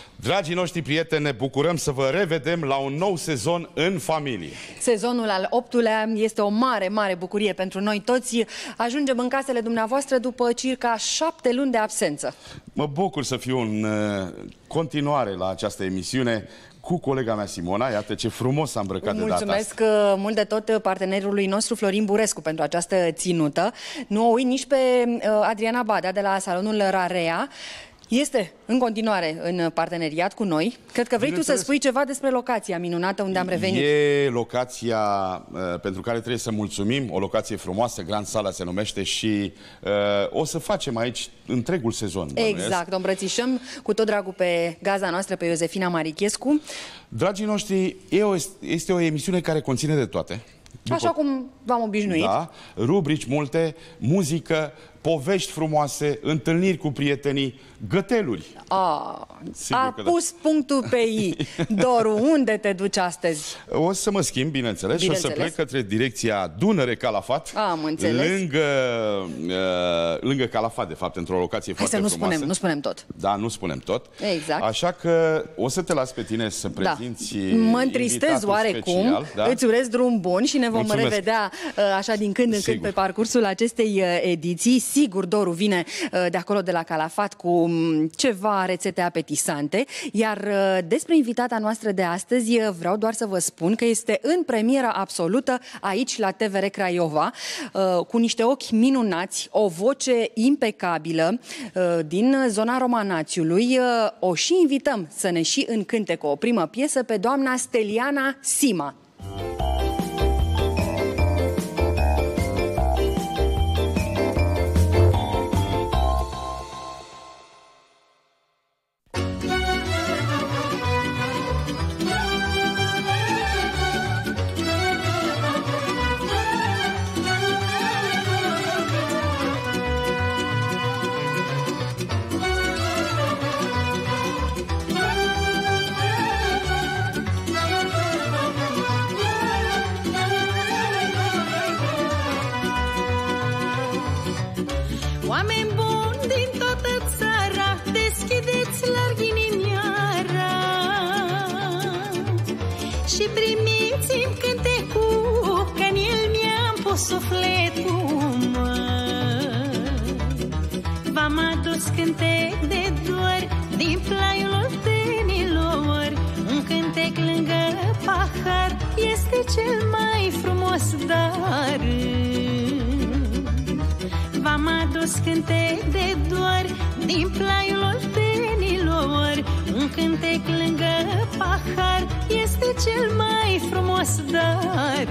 Dragii noștri prieteni, ne bucurăm să vă revedem la un nou sezon în familie. Sezonul al 8-lea este o mare, mare bucurie pentru noi toți. Ajungem în casele dumneavoastră după circa 7 luni de absență. Mă bucur să fiu în continuare la această emisiune cu colega mea Simona. Iată ce frumos s-a îmbrăcat de data asta. Mulțumesc mult de tot partenerului nostru Florin Burescu pentru această ținută. Nu o uit nici pe Adriana Badea de la salonul Rarea. Este în continuare în parteneriat cu noi. Cred că vrei tu să spui ceva despre locația minunată unde am revenit. E locația pentru care trebuie să mulțumim, o locație frumoasă, Grand Sala se numește și o să facem aici întregul sezon. Exact, o îmbrățișăm cu tot dragul pe gazda noastră, pe Iosefina Marichescu. Dragii noștri, este o emisiune care conține de toate. Așa cum v-am obișnuit. Da, rubrici multe, muzică, povești frumoase, întâlniri cu prietenii, găteluri. A pus punctul pe I. Doru, unde te duci astăzi? O să mă schimb, bineînțeles, și o să plec către direcția Dunăre Calafat. Am înțeles. Lângă Calafat, de fapt, într-o locație foarte frumoasă. Nu spunem tot. Da, nu spunem tot. Exact. Așa că o să te las pe tine să prezinți mă întristez oarecum, da? Îți urez drum bun și ne vom revedea așa din când în când pe parcursul acestei ediții. Sigur, Doru vine de acolo, de la Calafat, cu ceva rețete apetisante. Iar despre invitata noastră de astăzi vreau doar să vă spun că este în premieră absolută aici la TVR Craiova, cu niște ochi minunați, o voce impecabilă din zona Romanațiului. O și invităm să ne și încânte cu o primă piesă pe doamna Steliana Sima. Oameni buni din toată țara, deschideți larg inimioara și primiți-mi cântecul, că în el mi-am pus sufletul, v-am adus cântec de dor din plaiul oltenilor. Un cântec lângă pahar este cel mai frumos dar. V-am adus cântec de dor din plaiul oltenilor. Un cântec lângă pahar este cel mai frumos dar.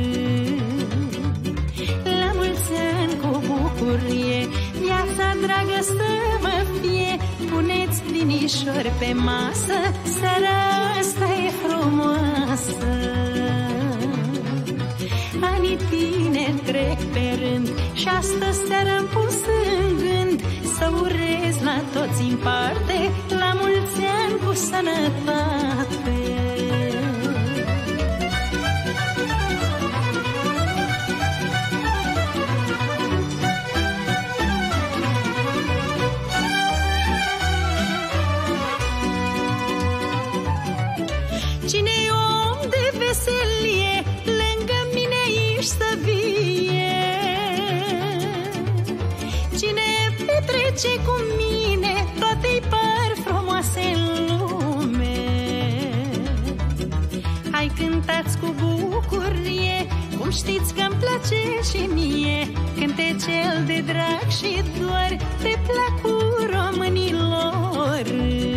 La mulți ani cu bucurie, viața dragă să vă fie. Puneți linișor pe masă, seara asta e frumoasă. Anii tineri trec pe rând și astăzi seara-mi pus în gând să urez la toți în parte, la mulți ani cu sănătate. Cine-i om de veselie, lângă mine ești să vie. Cine petrece cu mine, toate-i par frumoase în lume. Hai, cântați cu bucurie, cum știți că-mi place și mie. Cântecel de drag și dor, pe placul românilor.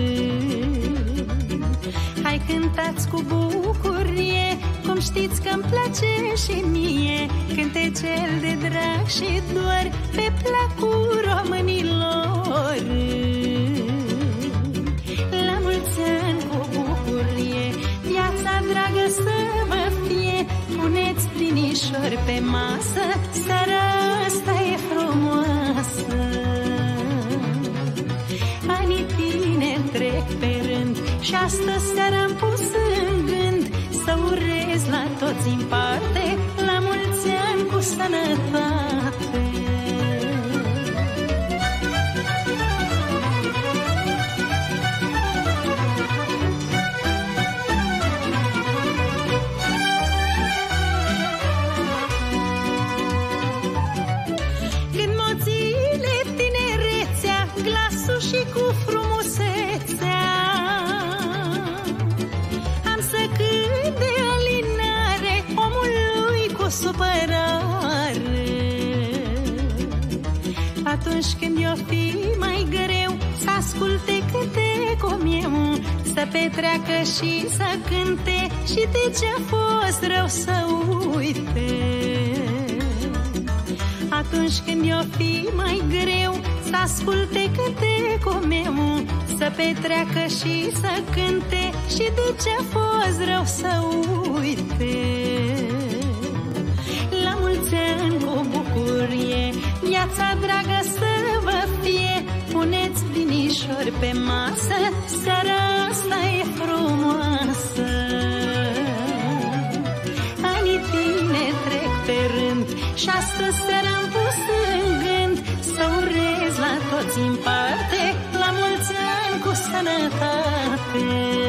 Hai, cântați cu bucurie, cum știți că-mi place și mie. Cântecel de drag și dor, pe placul românilor. La mulți ani cu bucurie, viața dragă să vă fie. Puneți linișor pe masă, seara asta e frumoasă. Anii tineri trec pe rând și astăzi seara-mi pus în gând să urez la toți în parte, la mulți ani cu sănătate. petreacă și să cânte, și de ce-a fost rău să uite. Atunci când i-o fi mai greu, să asculte cântecul meu, să petreacă și să cânte, și de ce-a fost rău să uite. La mulți ani cu bucurie, viața dragă să vă fie. Puneți vinișori pe masă, seara asta e frumoasă. Anii tine trec pe rând și astăzi seara-am pus în gând să urez la toți în parte, la mulți ani cu sănătate.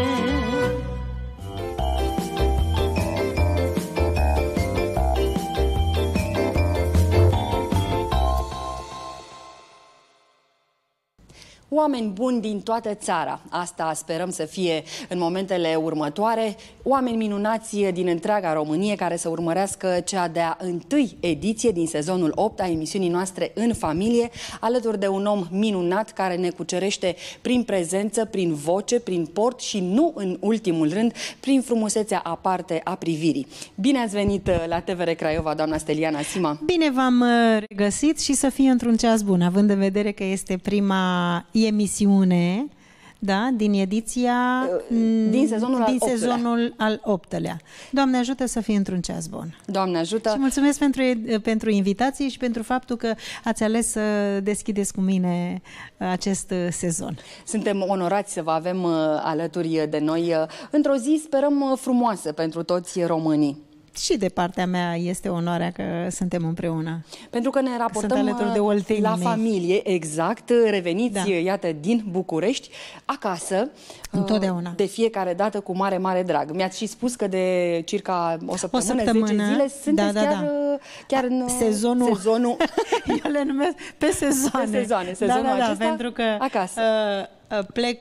Oameni buni din toată țara, asta sperăm să fie în momentele următoare, oameni minunați din întreaga Românie care să urmărească cea de-a 1-a ediție din sezonul 8 a emisiunii noastre În Familie, alături de un om minunat care ne cucerește prin prezență, prin voce, prin port și nu în ultimul rând prin frumusețea aparte a privirii. Bine ați venit la TVR Craiova, doamna Steliana Sima! Bine v-am regăsit și să fie într-un ceas bun, având în vedere că este prima emisiune, da, din ediția din sezonul al 8-lea. Doamne ajută să fie într-un ceas bun. Doamne ajută. Și mulțumesc pentru invitație și pentru faptul că ați ales să deschideți cu mine acest sezon. Suntem onorați să vă avem alături de noi într-o zi, sperăm, frumoasă pentru toți românii. Și de partea mea este onoarea că suntem împreună. Pentru că ne raportăm la familie, exact, reveniți, da, iată, din București, acasă, întotdeauna. De fiecare dată cu mare, mare drag. Mi-ați și spus că de circa o săptămână 10 zile sunteți chiar în sezonul... Eu le numesc pe sezoane. Sezonul acesta, pentru că acasă. Plec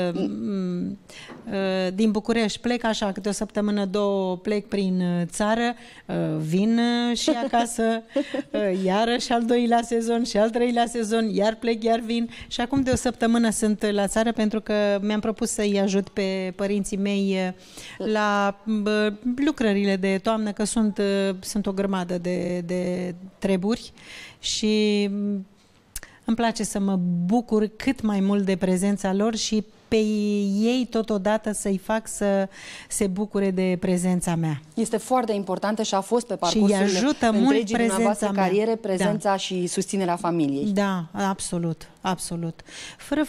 din București, plec așa câte o săptămână, două, plec prin țară, vin și acasă, iarăși al doilea sezon și al treilea sezon, iar plec, iar vin și acum de o săptămână sunt la țară pentru că mi-am propus să-i ajut pe părinții mei la lucrările de toamnă, că sunt o grămadă de treburi și îmi place să mă bucur cât mai mult de prezența lor și pe ei totodată să-i fac să se bucure de prezența mea. Este foarte importantă și a fost pe parcursul întregii dumneavoastră cariere prezența, da, și susținerea familiei. Da, absolut, absolut. Fără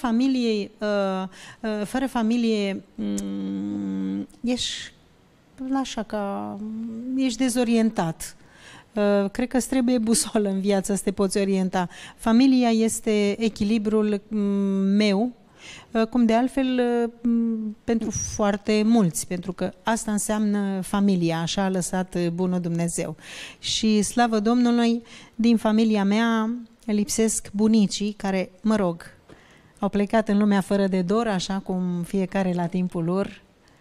familie ești așa ca ești dezorientat. Cred că îți trebuie busolă în viață să te poți orienta. Familia este echilibrul meu, cum de altfel pentru foarte mulți, pentru că asta înseamnă familia, așa a lăsat bunul Dumnezeu. Și slavă Domnului, din familia mea lipsesc bunicii care, mă rog, au plecat în lumea fără de dor, așa cum fiecare la timpul lor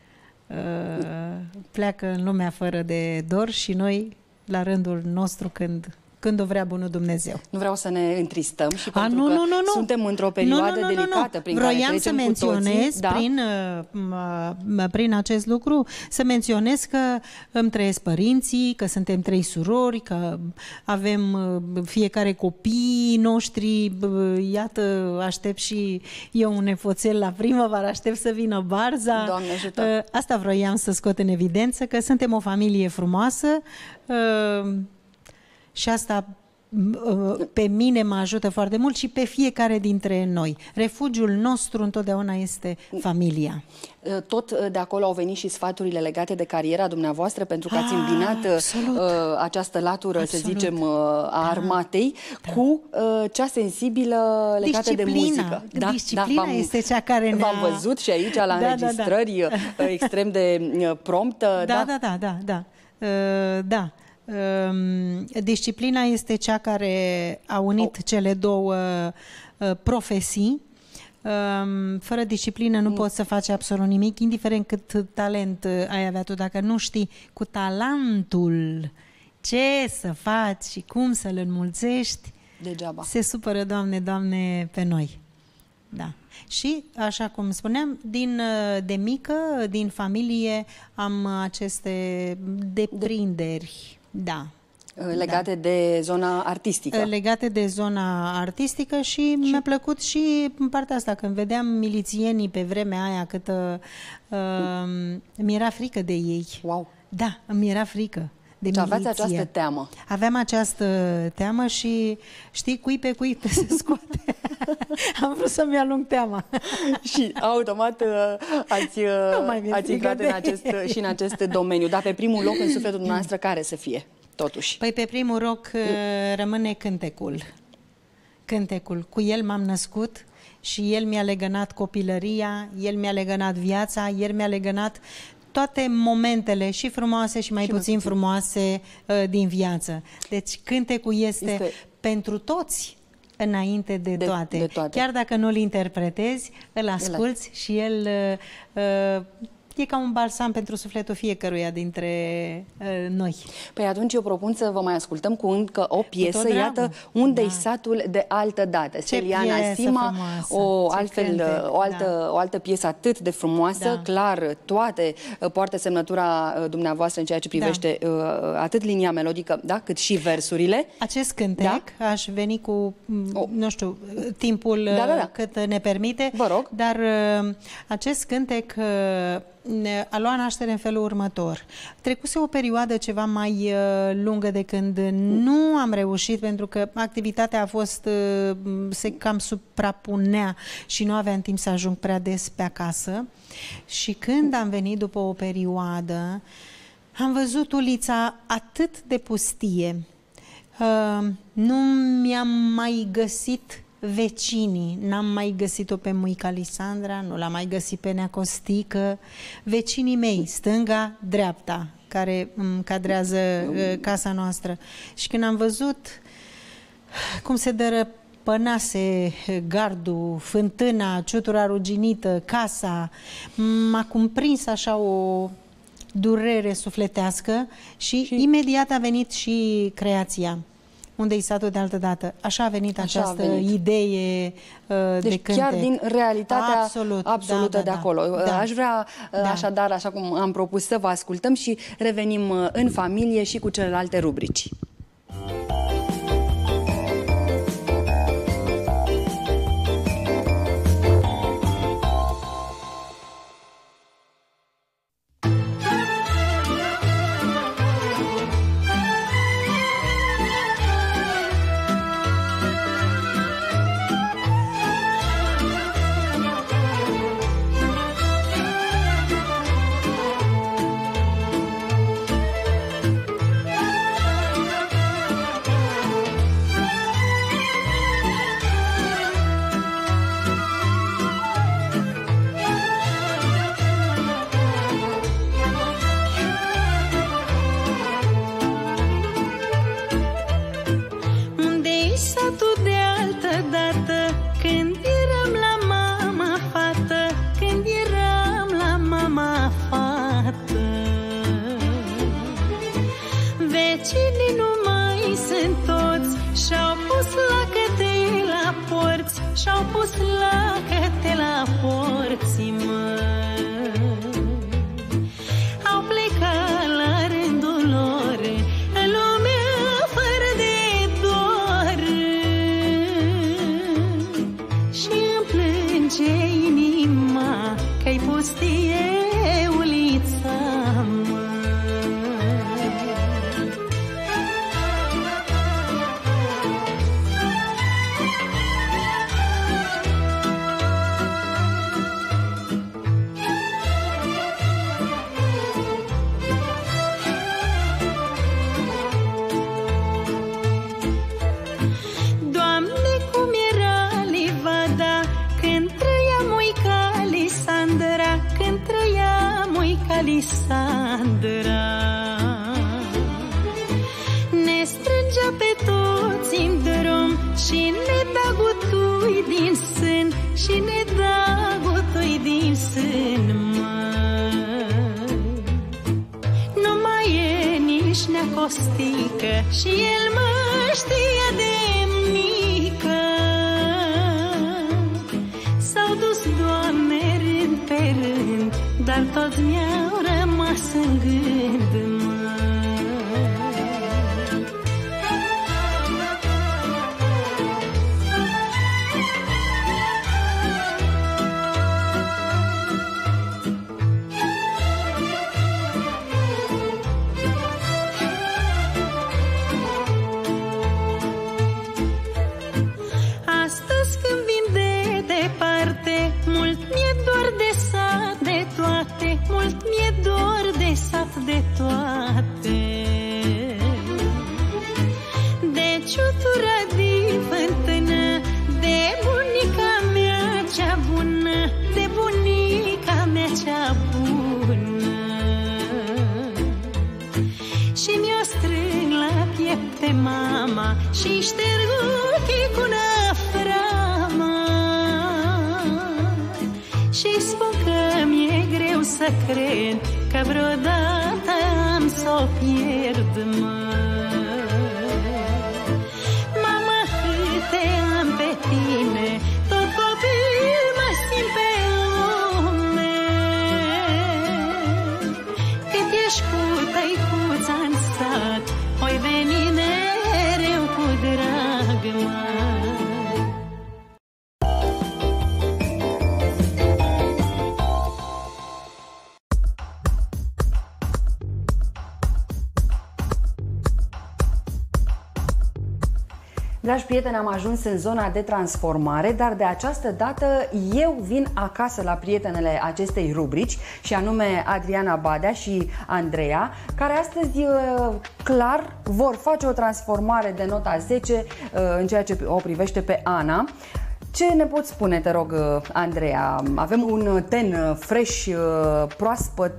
pleacă în lumea fără de dor și noi la rândul nostru când o vrea bunul Dumnezeu. Nu vreau să ne întristăm și pentru că suntem într-o perioadă delicată prin Vroiam care trecem să menționez cu toții, prin acest lucru, să menționez că îmi trăiesc părinții, că suntem 3 surori, că avem fiecare copiii noștri, iată, aștept și eu un nepoțel la primăvară, aștept să vină Barza. Doamne ajută. Asta vroiam să scot în evidență, că suntem o familie frumoasă, și asta pe mine mă ajută foarte mult și pe fiecare dintre noi. Refugiul nostru întotdeauna este familia. Tot de acolo au venit și sfaturile legate de cariera dumneavoastră, pentru că ați îmbinat această latură, să zicem, a armatei cu cea sensibilă legată de muzică. Disciplina este cea care ne-a... V-am văzut și aici la înregistrări extrem de prompt. Da. Disciplina este cea care a unit cele două profesii. Fără disciplină nu poți să faci absolut nimic, indiferent cât talent ai avea tu. Dacă nu știi cu talentul ce să faci și cum să-l înmulțești, degeaba. Se supără, Doamne, pe noi. Da. Și, așa cum spuneam, de mică, din familie, am aceste deprinderi, da. Legate de zona artistică. Legate de zona artistică și mi-a plăcut și în partea asta, când vedeam milițienii pe vremea aia, cât mi-era frică de ei. Wow! Da, mi era frică de miliție. Aveați această teamă. Aveam această teamă și, știi, cui pe cui se scoate. Am vrut să-mi alung teama. Și automat ați intrat în acest domeniu. Dar pe primul loc în sufletul dumneavoastră care să fie? Totuși. Păi pe primul loc rămâne cântecul. Cântecul. Cu el m-am născut și el mi-a legănat copilăria, el mi-a legănat viața, el mi-a legănat toate momentele și frumoase și mai puțin frumoase din viață. Deci cântecul este pentru toți înainte de toate. Chiar dacă nu-l interpretezi, îl asculți și el e ca un balsam pentru sufletul fiecăruia dintre noi. Păi atunci eu propun să vă mai ascultăm cu încă o piesă, iată, Unde-i satul de altă dată. Steliana Sima, o altă piesă atât de frumoasă, clar, toate poartă semnătura dumneavoastră în ceea ce privește atât linia melodică, da, cât și versurile. Acest cântec, aș veni cu, nu știu, timpul cât ne permite, vă rog. Dar acest cântec a luat naștere în felul următor. Trecuse o perioadă ceva mai lungă de când nu am reușit, pentru că activitatea a fost, se cam suprapunea și nu aveam timp să ajung prea des pe acasă. Și când am venit după o perioadă, am văzut ulița atât de pustie. Nu mi-am mai găsit vecinii, n-am mai găsit-o pe Muica Lisandra, nu l-am mai găsit pe Nea Costică, vecinii mei, stânga, dreapta, care îmi cadrează casa noastră. Și când am văzut cum se dărăpânase gardul, fântâna, ciutura ruginită, casa, m-a cumprins așa o durere sufletească și imediat a venit și creația. Unde-i satul de altă dată. Așa a venit această idee de cântec. Chiar din realitatea absolută de acolo. Aș vrea așadar, așa cum am propus, să vă ascultăm și revenim în familie și cu celelalte rubrici. Și-au pus lacăte la porți, mă. Au plecat la rândul lor în lumea fără de dor. Și-mi plânge inima că-i pustie ulița, mă. Lisandra ne strângea pe toți în drum și ne da gutui din sân, și ne da gutui din sân, măi. Nu mai e nici Nea Costică și el mă știa de mică. rând, dar toți mi-au rămas în gând, mă. De toate, de ciutura din fântână, de bunica mea cea bună, de bunica mea cea bună. Și mi-o strâng la piept pe mama și șterg ochii cu năframa și spun că mi-e greu să cred că vreodată am să o pierd, mă. Mama, cât te am pe tine, tot copil mă simt pe lume. Cât ești cu tăicuța în sat, oi veni mereu cu drag, mă. Dragi prieteni, am ajuns în zona de transformare, dar de această dată eu vin acasă la prietenele acestei rubrici, și anume Adriana Badea și Andreea, care astăzi clar vor face o transformare de nota 10 în ceea ce o privește pe Ana. Ce ne poți spune, te rog, Andreea? Avem un ten fresh, proaspăt,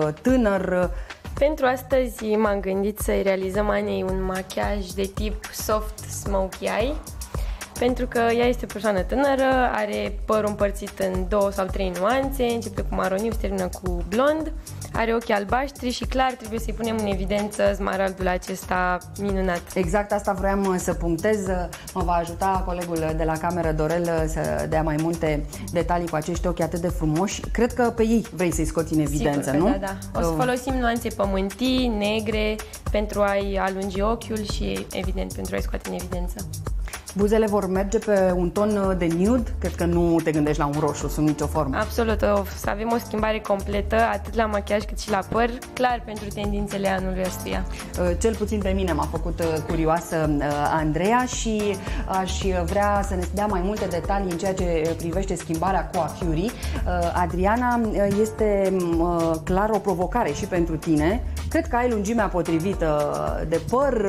tânăr. Pentru astăzi m-am gândit să-i realizăm Anei un machiaj de tip soft smokey eye, pentru că ea este o persoană tânără, are părul împărțit în 2 sau 3 nuanțe, începe cu maroniu, se termină cu blond, are ochii albaștri și clar trebuie să-i punem în evidență smaraldul acesta minunat. Exact asta vroiam să punctez. Mă va ajuta colegul de la cameră, Dorel, să dea mai multe detalii cu acești ochi atât de frumoși. Cred că pe ei vrei să-i scoți în evidență, sigur, nu? Da, da. O să folosim nuanțe pământii, negre, pentru a-i alungi ochiul și, evident, pentru a-i scoate în evidență. Buzele vor merge pe un ton de nude? Cred că nu te gândești la un roșu sub nicio formă. Absolut, să avem o schimbare completă, atât la machiaj cât și la păr, clar pentru tendințele anului ăstuia. Cel puțin pe mine m-a făcut curioasă Andreea și aș vrea să ne dea mai multe detalii în ceea ce privește schimbarea coafiurii. Adriana, este clar o provocare și pentru tine. Cred că ai lungimea potrivită de păr,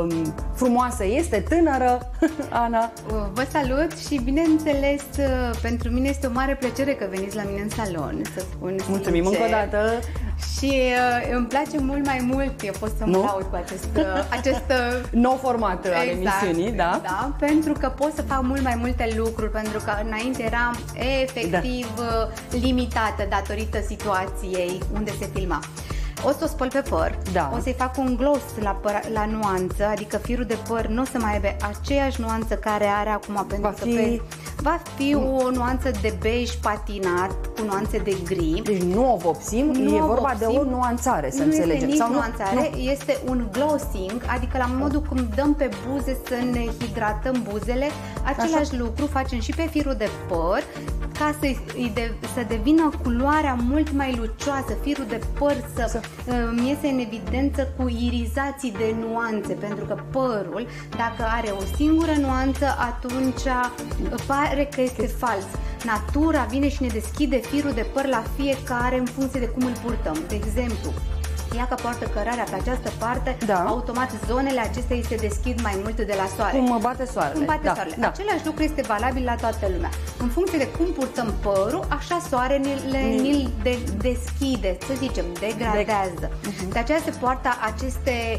frumoasă este, tânără. Ana. Vă salut și, bineînțeles, pentru mine este o mare plăcere că veniți la mine în salon, să spun mulțumim sincer. încă o dată. Și îmi place mult mai mult, eu pot să mă laud cu acest nou format al emisiunii, da? Da, pentru că pot să fac mult mai multe lucruri, pentru că înainte eram efectiv limitată datorită situației unde se filma. O să o spăl pe păr, o să-i fac un gloss la nuanță, adică firul de păr nu o să mai aibă aceeași nuanță care are acum, pentru că va fi o nuanță de bej patinat cu nuanțe de gri. Deci nu o vopsim, e vorba de o nuanțare, să înțelegem. Nu este nici nuanțare, este un glossing, adică la modul cum dăm pe buze să ne hidratăm buzele, același lucru facem și pe firul de păr, ca să devină culoarea mult mai lucioasă, firul de păr să iese în evidență cu irizații de nuanțe, pentru că părul, dacă are o singură nuanță, atunci pare că este fals. Natura vine și ne deschide firul de păr la fiecare în funcție de cum îl purtăm. De exemplu, ea că poartă cărarea pe această parte, automat zonele acestea îi se deschid mai mult de la soare. Cum bate soarele. Cum bate soarele. Același lucru este valabil la toată lumea. În funcție de cum purtăm părul, așa soarele ni-l deschide, să zicem, degradează. De aceea se poartă aceste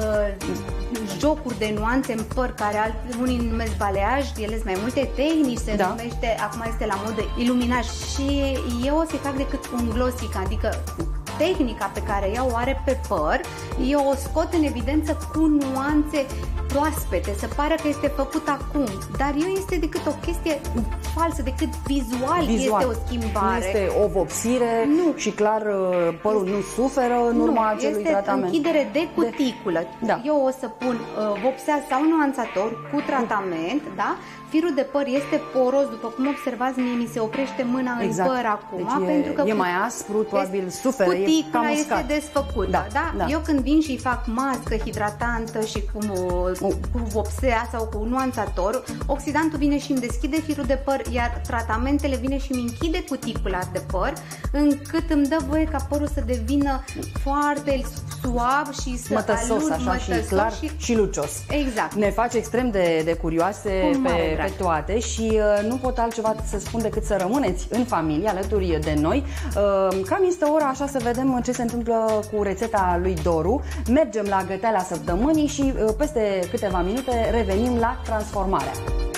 jocuri de nuanțe în păr, care unii numesc baleaj, ele sunt mai multe tehnici, se numește, acum este la modă iluminaj. Și eu o să-i fac decât un glossing, adică tehnica pe care ea o are pe păr, eu o scot în evidență cu nuanțe proaspete, să pară că este făcut acum, dar nu este decât o chestie falsă, decât vizual este o schimbare. Nu este o vopsire și clar părul nu suferă în urma acelui tratament. Este închidere de cuticulă. Eu o să pun vopsea sau nuanțator cu tratament, da? Firul de păr este poros, după cum observați, mie mi se oprește mâna în păr acum. Deci pentru că e mai aspru, probabil suferă, cuticula este desfăcută. Eu când vin și fac mască hidratantă și cu vopsea sau cu nuanțator, oxidantul vine și îmi deschide firul de păr, iar tratamentele vine și îmi închide cuticula de păr, încât îmi dă voie ca părul să devină foarte suav și să mătăsos, așa, și clar și lucios. Exact. Ne face extrem de curioase pe toate și nu pot altceva să spun decât să rămâneți în familie alături de noi. Cam este ora așa să vedem ce se întâmplă cu rețeta lui Doru. Mergem la găteala săptămânii și peste câteva minute revenim la transformarea.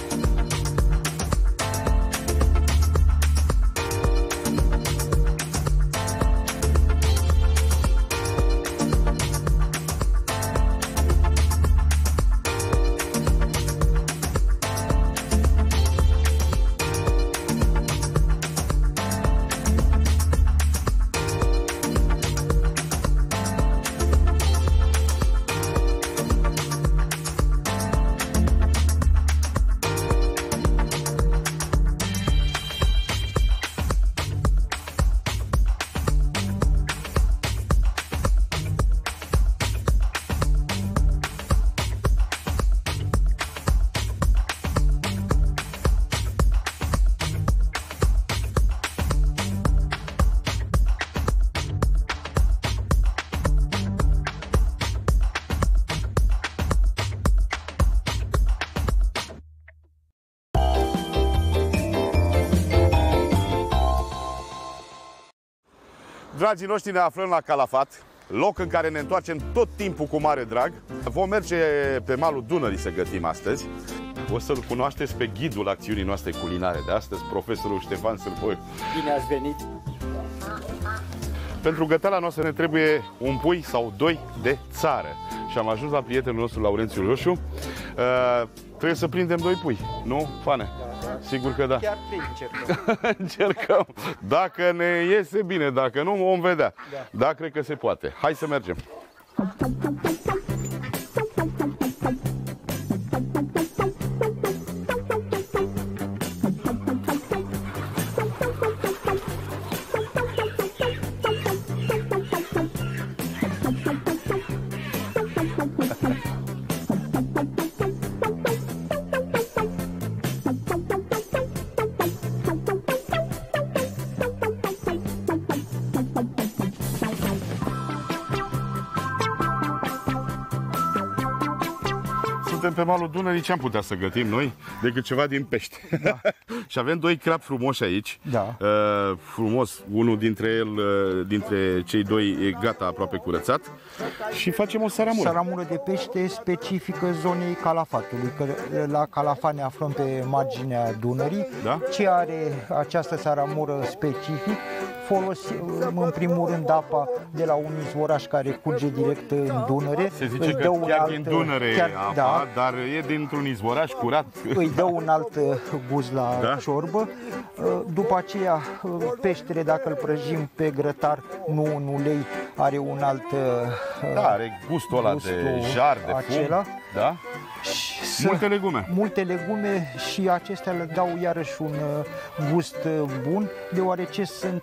Dragii noștri, ne aflăm la Calafat, loc în care ne întoarcem tot timpul cu mare drag. Vom merge pe malul Dunării să gătim astăzi. O să-l cunoașteți pe ghidul acțiunii noastre culinare de astăzi, profesorul Ștefan Sârboiu. Bine ați venit! Pentru găteala noastră ne trebuie un pui sau doi de țară. Și am ajuns la prietenul nostru, Laurențiu Roșu. Trebuie să prindem doi pui, nu, Fane? Sigur că da. Chiar încercăm. Încercăm. Dacă ne iese bine, dacă nu, vom vedea. Da, cred că se poate. Hai să mergem. Suntem pe malul Dunării, ce am putea să gătim noi decât ceva din pește. Da. Și avem doi crapi frumoși aici. Da. Frumos, unul dintre cei doi e gata, aproape curățat. Și facem o saramură. Saramură de pește specifică zonei Calafatului, că la Calafat ne aflăm pe marginea Dunării. Da? Ce are această saramură specific? Folosim în primul rând apa de la un izvoraș care curge direct în Dunăre. Se zice că chiar din Dunăre e apa, da, dar e dintr-un izvoraș curat. Îi dă un alt gust la ciorbă. După aceea peștele, dacă îl prăjim pe grătar, nu în ulei, are un alt are gustul ăla de jar, de acela. fum. Da? Multe legume. Multe legume și acestea le dau iarăși un gust bun, deoarece sunt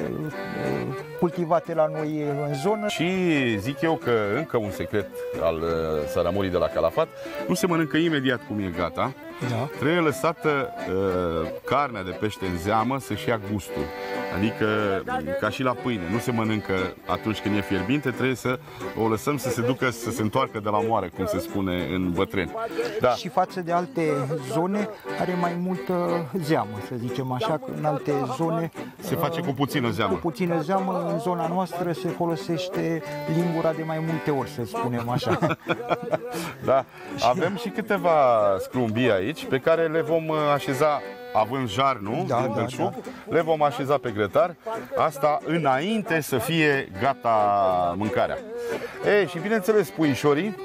cultivate la noi în zonă. Și zic eu că încă un secret al saramurii de la Calafat, nu se mănâncă imediat cum e gata. Da. Trebuie lăsată carnea de pește în zeamă să-și ia gustul. Adică, ca și la pâine, nu se mănâncă atunci când e fierbinte, trebuie să o lăsăm să se ducă, să se întoarcă de la moară, cum se spune în bătrâni. Da. Și față de alte zone, are mai multă zeamă, să zicem așa, că în alte zone se face cu puțină zeamă. Cu puțină zeamă, în zona noastră se folosește lingura de mai multe ori, să spunem așa. Da. Avem și câteva scrumbii aici, pe care le vom așeza, având jar, nu? Da. Le vom așeza pe grătar. Asta înainte să fie gata mâncarea. Și bineînțeles, puișorii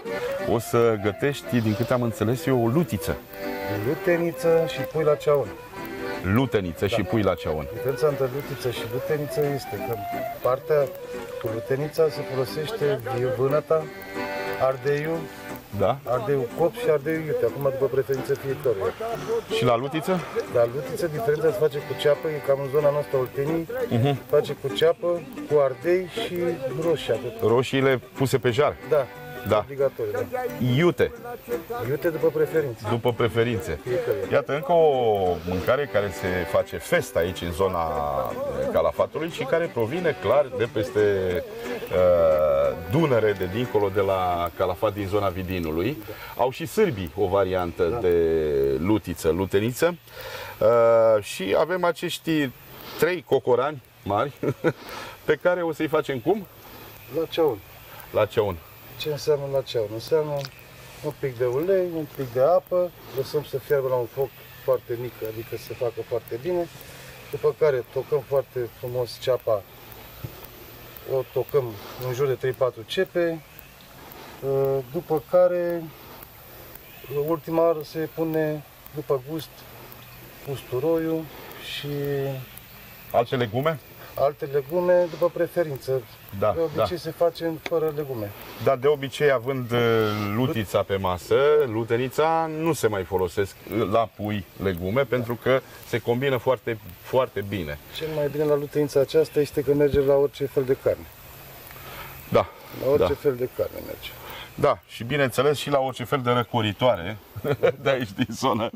o să gătești, din câte am înțeles eu, o lutiță. Luteniță și pui la ceaun. Luteniță și pui la ceaun. Diferența între lutiță și luteniță este că partea cu lutenița se folosește vânăta, ardeiul, ardeiul copt și ardeiul iute, acum după preferință fiecăruia. Și la lutiță? La lutiță diferența se face cu ceapă, e cam în zona noastră Oltenii, face cu ceapă, cu ardei și roșii atât. Roșiile puse pe jar? Da. Da. Obligatoriu, da. Iute. Iute după preferințe. După preferințe. Iată încă o mâncare care se face fest aici în zona Calafatului și care provine clar de peste Dunăre, de dincolo de la Calafat, din zona Vidinului. Au și sârbii o variantă de lutiță, luteniță. Și avem acești 3 cocorani mari pe care o să-i facem cum? La ceaun. La ceaun. Ce înseamnă la ceaun? Înseamnă un pic de ulei, un pic de apă, lăsăm să fiarbă la un foc foarte mic, adică să facă foarte bine, după care tocăm foarte frumos ceapa, o tocăm în jur de 3-4 cepe, după care ultima oară se pune după gust usturoiul și alte legume? Alte legume după preferință. Da, de obicei se face fără legume. Dar de obicei, având lutița pe masă, lutenița, nu se mai folosesc la pui legume pentru că se combină foarte, foarte bine. Cel mai bine la lutenița aceasta este că merge la orice fel de carne. Da. La orice fel de carne merge. Da, și bineînțeles și la orice fel de răcoritoare de aici din zonă.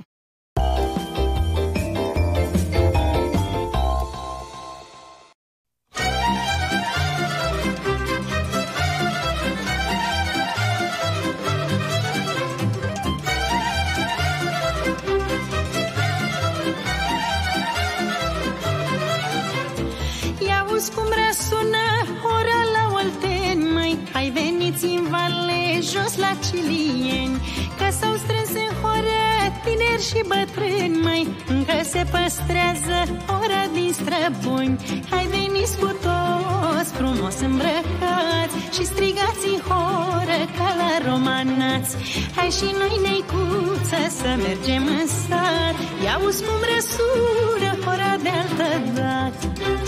Cum răsună ora la Olteni, măi, hai veniți în vale, jos la Cilieni, că s-au strâns în horă tineri și bătrâni, măi, încă se păstrează ora din străbuni. Hai veniți cu toți frumos îmbrăcați și strigați în horă ca la romanați. Hai și noi, neicuță, să mergem în sat, ia-uzi cum răsună ora de altă dată.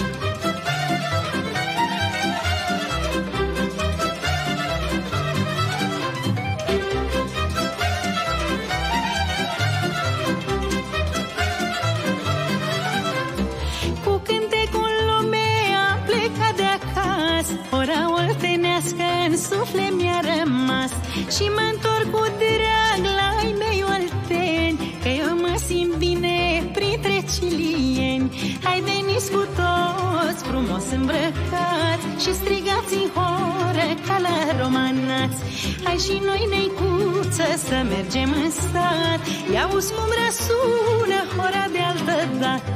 Ora oltenească în suflet mi-a rămas și mă întorc cu drag la ai mei olteni, că eu mă simt bine printre cilieni. Hai veniți cu toți frumos îmbrăcați și strigați în horă ca la romanați. Hai și noi, neicuță, să mergem în sat, ia-uzi cum răsună ora de altă dată.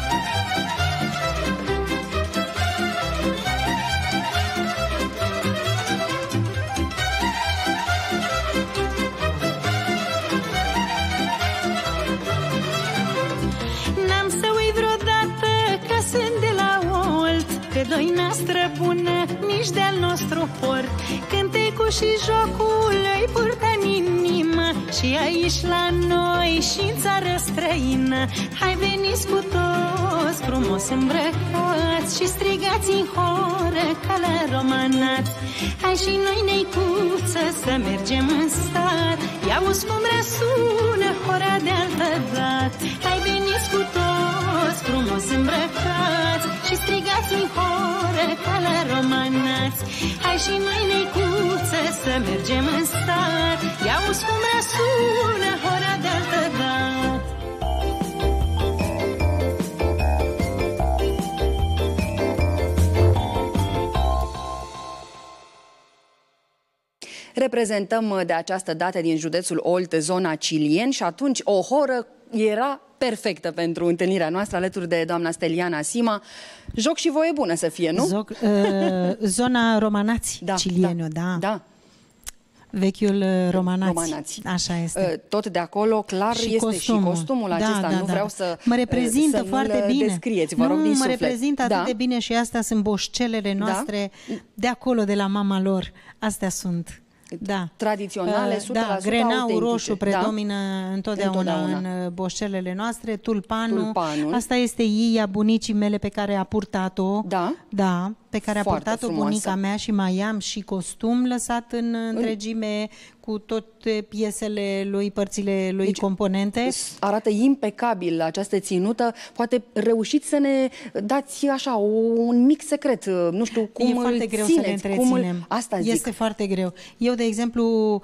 Pe doi noastră bună, nici de-al nostru port, cântecul și jocul îi purtă în inimă, și aici la noi și în țară străină. Hai veniți cu toți frumos îmbrăcați și strigați în horă ca la romanați. Hai și noi, neicuță, să mergem în sat, ia-uzi cum răsună ora de altă dată. Hai veniți cu toți frumos îmbrăcați și strigați în horă ca la romanați. Hai și noi, neicuță, să mergem în sat, ia-uzi cum răsună ora de altă dată. Reprezentăm de această dată din județul Olt zona Cilien și atunci o horă era perfectă pentru întâlnirea noastră alături de doamna Steliana Sima. Joc și voie bună să fie, nu? Zona Romanați, da, Cilieniu, da. Vechiul Romanați. Așa este. Tot de acolo, clar, și este costumul. Și costumul acesta. Nu vreau să mă reprezintă foarte bine. Descrieți, vă rog, din suflet. Mă reprezintă atât de bine și astea sunt boșcelele noastre de acolo, de la mama lor. Astea sunt. tradiționale, 100% grenaul roșu predomină întotdeauna în boșcelele noastre, tulpanul. Asta este Iia, bunicii mele, pe care a purtat-o. Pe care a purtat-o bunica mea și mai am și costum lăsat în întregime cu toate piesele lui, părțile lui, componente. Arată impecabil această ținută. Poate reușiți să ne dați așa un mic secret, nu știu, cum e foarte greu să le întreținem. Asta zic. Este foarte greu. Eu, de exemplu,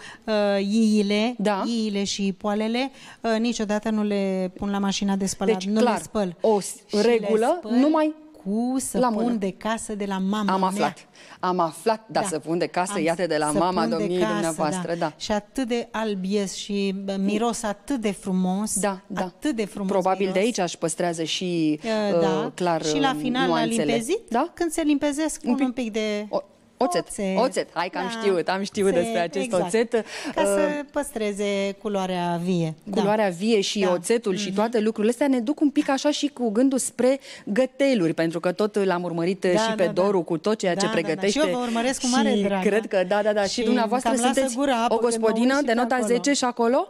iile și poalele niciodată nu le pun la mașina de spălat. Deci, nu clar, le spăl. o regulă numai cu săpun de casă de la mama mea. Am aflat, săpun de casă, iată, de la mama domniei dumneavoastră. Și atât de albies și miros atât de frumos. Atât de frumos. Probabil miros. De aici își păstrează și clar și la final nuanțele. La limpezit, când se limpezesc, un pic de... Oțet. Hai că am știut despre acest oțet. Ca să păstreze culoarea vie. Culoarea vie și oțetul și toate lucrurile astea ne duc un pic așa și cu gândul spre găteluri, pentru că tot l-am urmărit și pe Doru cu tot ceea ce pregătește. Și eu vă urmăresc cu mare drag. Cred că și dumneavoastră sunteți o gospodină de nota 10 și acolo?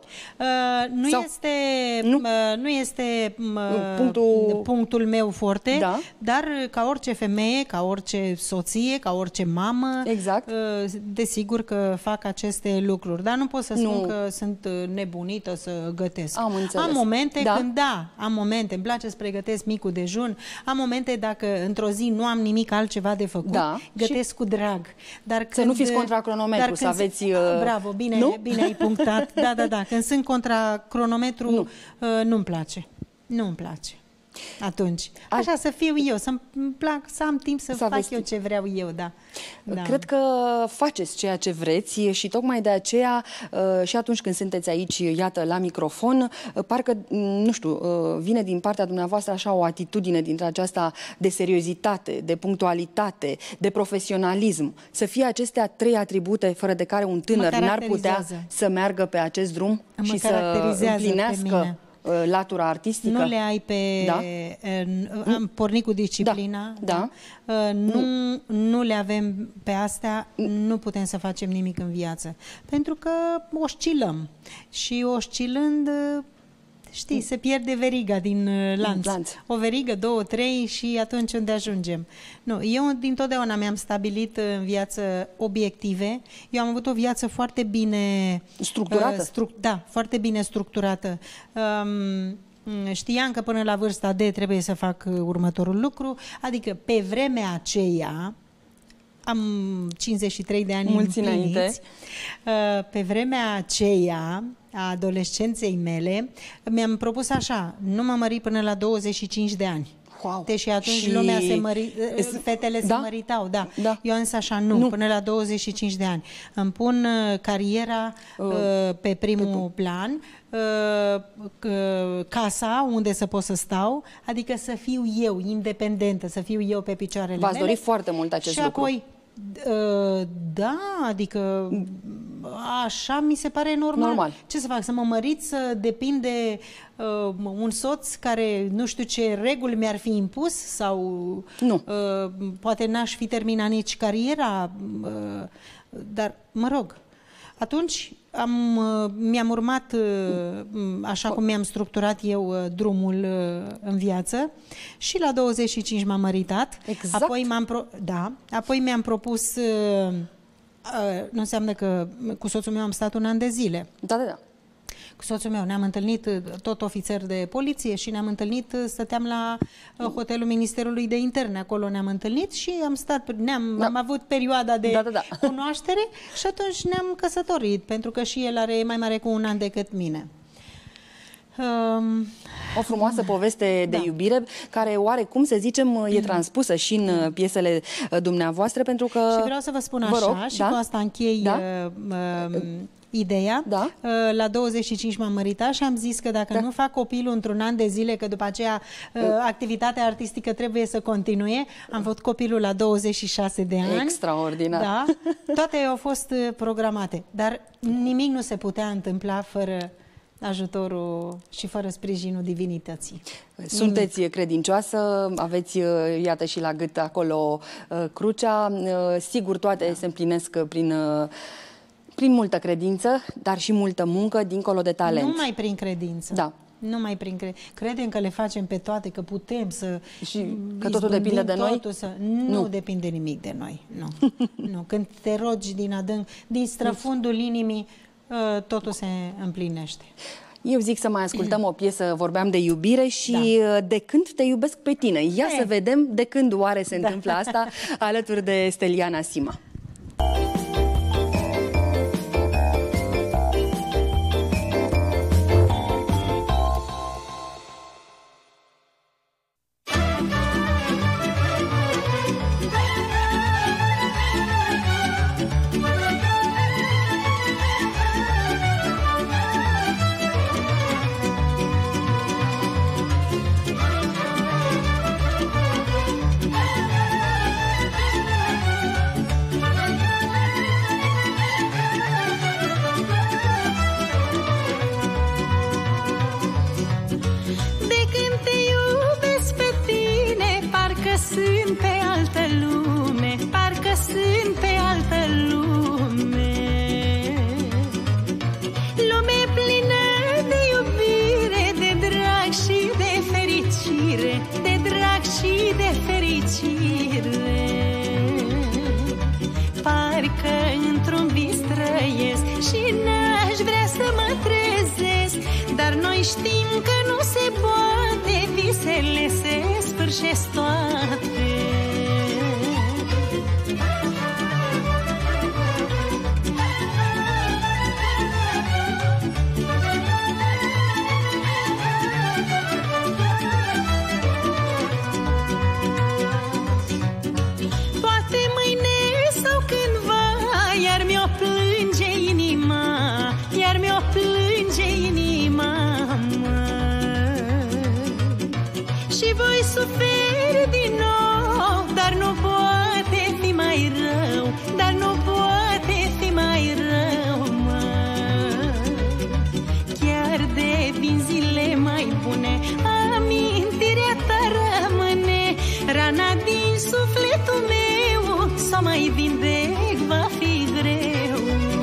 Nu este punctul meu forte, dar ca orice femeie, ca orice soție, ca orice mamă, desigur că fac aceste lucruri, dar nu pot să spun că sunt nebunită să gătesc. Am momente când am momente, îmi place să pregătesc micul dejun, am momente dacă într-o zi nu am nimic altceva de făcut, gătesc cu drag. Dar să nu fiți contra cronometru, să aveți... Bravo, bine ai punctat. Când sunt contra cronometru, nu-mi place. Nu-mi place. Atunci, așa să fiu eu, să-mi plac, să am timp să fac eu ce vreau eu, Cred că faceți ceea ce vreți și tocmai de aceea și atunci când sunteți aici, iată, la microfon, parcă, nu știu, vine din partea dumneavoastră așa o atitudine dintre aceasta de seriozitate, de punctualitate, de profesionalism. Să fie acestea 3 atribute fără de care un tânăr n-ar putea să meargă pe acest drum și să împlinească latura artistică. Nu le ai pe... Am pornit cu disciplina. Nu le avem pe astea, nu putem să facem nimic în viață. Pentru că oscilăm. Și oscilând, știi, se pierde veriga din lanț. O verigă, 2, 3 și atunci unde ajungem? Nu, eu dintotdeauna mi-am stabilit în viață obiective. Eu am avut o viață foarte bine structurată. Foarte bine structurată. Știam că până la vârsta de trebuie să fac următorul lucru, adică pe vremea aceea, am 53 de ani împliniți, pe vremea aceea a adolescenței mele, mi-am propus așa, nu mă mări până la 25 de ani. Și atunci lumea fetele se măritau, Eu însă așa, nu, până la 25 de ani. Îmi pun cariera pe primul plan, casa unde să pot să stau, adică să fiu eu independentă, să fiu eu pe picioarele mele. V-ați dorit foarte mult acest lucru. Apoi, adică așa mi se pare normal. Ce să fac? Să mă mărit, să depind de un soț care nu știu ce reguli mi-ar fi impus sau poate n-aș fi terminat nici cariera, dar mă rog. Atunci mi-am urmat, așa cum mi-am structurat eu drumul în viață și la 25 m-am măritat. Apoi mi-am propus, nu înseamnă că cu soțul meu am stat 1 an de zile. Cu soțul meu ne-am întâlnit, tot ofițer de poliție, și ne-am întâlnit, stăteam la hotelul Ministerului de Interne, acolo ne-am întâlnit și am stat, am avut perioada de cunoaștere și atunci ne-am căsătorit, pentru că și el e mai mare cu 1 an decât mine. O frumoasă poveste de iubire, care oarecum, să zicem, e transpusă și în piesele dumneavoastră, pentru că... Și vreau să vă spun așa, și cu asta închei ideea. La 25 m-am măritat și am zis că dacă nu fac copilul într-un an de zile, că după aceea activitatea artistică trebuie să continue, am făcut copilul la 26 de ani. Extraordinar. Toate au fost programate, dar nimic nu se putea întâmpla fără ajutorul și fără sprijinul divinității. Sunteți credincioasă, aveți, iată, și la gât acolo crucea. Sigur, toate se împlinesc prin prin multă credință, dar și multă muncă, dincolo de talent. Numai prin credință. Da. Numai prin credem că le facem pe toate, că putem să... Și că totul depinde de noi? Nu depinde nimic de noi, nu. Nu. Când te rogi din adânc, din străfundul inimii, totul se împlinește. Eu zic să mai ascultăm o piesă, vorbeam de iubire și De când te iubesc pe tine. Ia să vedem de când oare se întâmplă asta alături de Steliana Sima. Sunt pe altă lume, parcă sunt pe altă lume. Lume plină de iubire, de drag și de fericire, de drag și de fericire. Parcă într-un vis trăiesc și n-aș vrea să mă trezesc, dar noi știm că nu se poate, visele se sfârșesc toate. Poate mâine sau cândva iar mi-o plânge inima, iar mi-o plânge inima, și voi suferi din nou, dar nu poate fi mai rău, dar nu poate fi mai rău, mă. Chiar de vin zile mai bune, amintirea ta rămâne, rana din sufletul meu, să mai vindec va fi greu.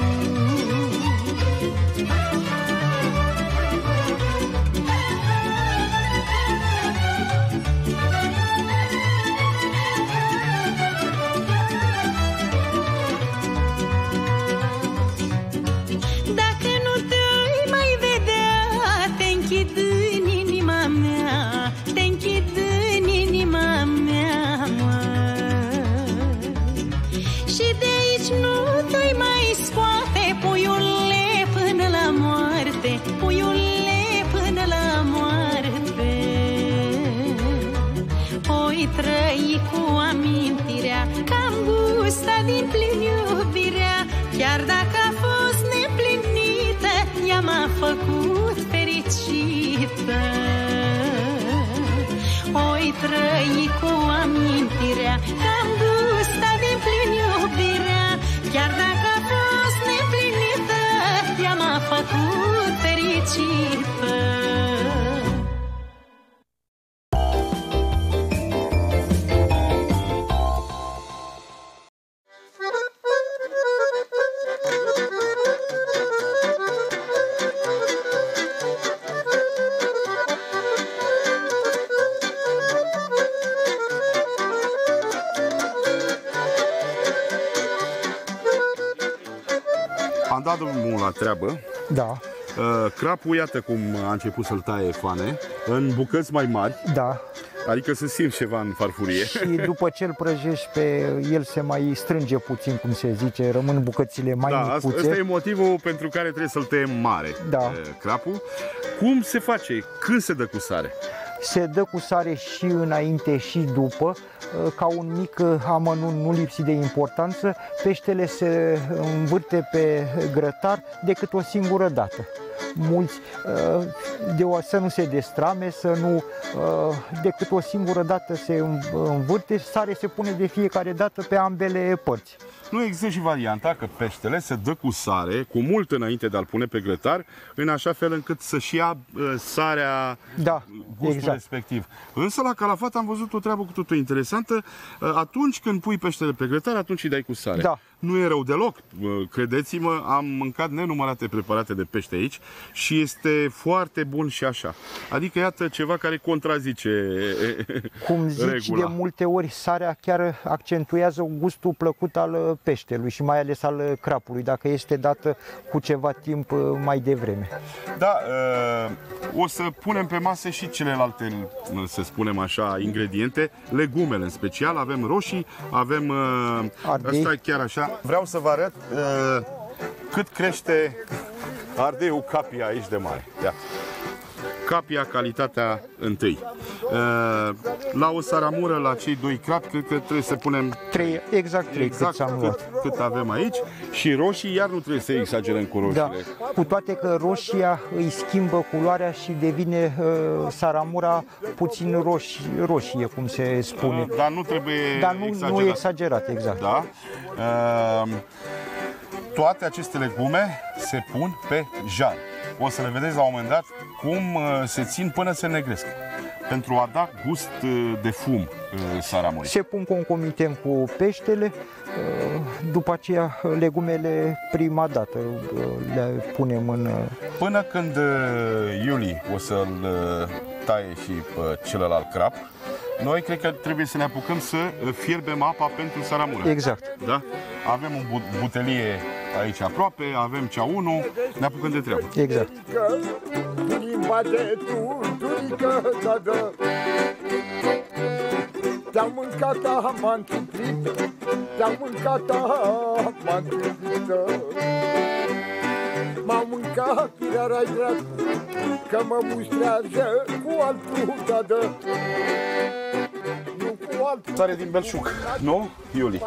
Trăi cu amintirea că am gustat din plin iubirea, chiar dacă a fost neplinită, ea m-a făcut fericită. Oi trăi cu amintirea că am gustat din plin iubirea, chiar dacă a fost neplinită, ea m-a făcut fericită. Am dat drumul la treabă. Da. Crapul, iată cum a început să-l taie Foane, în bucăți mai mari. Da. Adică să simți ceva în farfurie. Și după ce îl prăjești pe el se mai strânge puțin, cum se zice, rămân bucățile mai micuțe. Ăsta e motivul pentru care trebuie să-l tăiem mare, crapul. Cum se face? Când se dă cu sare? Se dă cu sare și înainte și după, ca un mic amănunt nu lipsit de importanță. Peștele se învârte pe grătar decât o singură dată. mulți, să nu se destrame, să nu, decât o singură dată se învârte, sare se pune de fiecare dată pe ambele părți. Nu există și varianta că peștele se dă cu sare, cu mult înainte de a-l pune pe grătar, în așa fel încât să-și ia sarea, gustul respectiv. Însă la calafat am văzut o treabă cu totul interesantă. Atunci când pui peștele pe grătar, atunci îi dai cu sare. Da. Nu e rău deloc, credeți-mă, am mâncat nenumărate preparate de pește aici și este foarte bun și așa. Adică iată ceva care contrazice cum zici, regula. De multe ori sarea chiar accentuează gustul plăcut al peștelui și mai ales al crapului, dacă este dată cu ceva timp mai devreme. Da, o să punem pe masă și celelalte, să spunem așa, ingrediente, legumele în special, avem roșii, avem asta chiar așa. Vreau să vă arăt cât crește ardeiul capia aici de mare. Ia. Capia, calitatea întâi. La o saramură, la cei 2 crapi, cred că trebuie să punem 3 cât avem aici. Și roșii, iar nu trebuie să exagerăm cu roșiile. Da. Cu toate că roșia îi schimbă culoarea și devine saramura puțin roșie, cum se spune. Dar nu trebuie exagerat. Nu exagerat, exact. Da? Toate aceste legume se pun pe jar. O să le vedeți la un moment dat cum se țin până se negresc, pentru a da gust de fum saramurii. Se pun concomitent cu peștele, după aceea legumele prima dată le punem în... Până când Iuli o să-l taie și pe celălalt crap, noi cred că trebuie să ne apucăm să fierbem apa pentru saramură. Exact. Da? Avem o butelie aici aproape, avem cea 1, ne apucăm de treabă. Exact. Te-am mâncat, m-am ciprit, te-am mâncat, m-am ciprit. M-am mâncat, iar-ai dracu, că mă mustrează cu altul, dadă. Sare din belșug, nu, Iuli?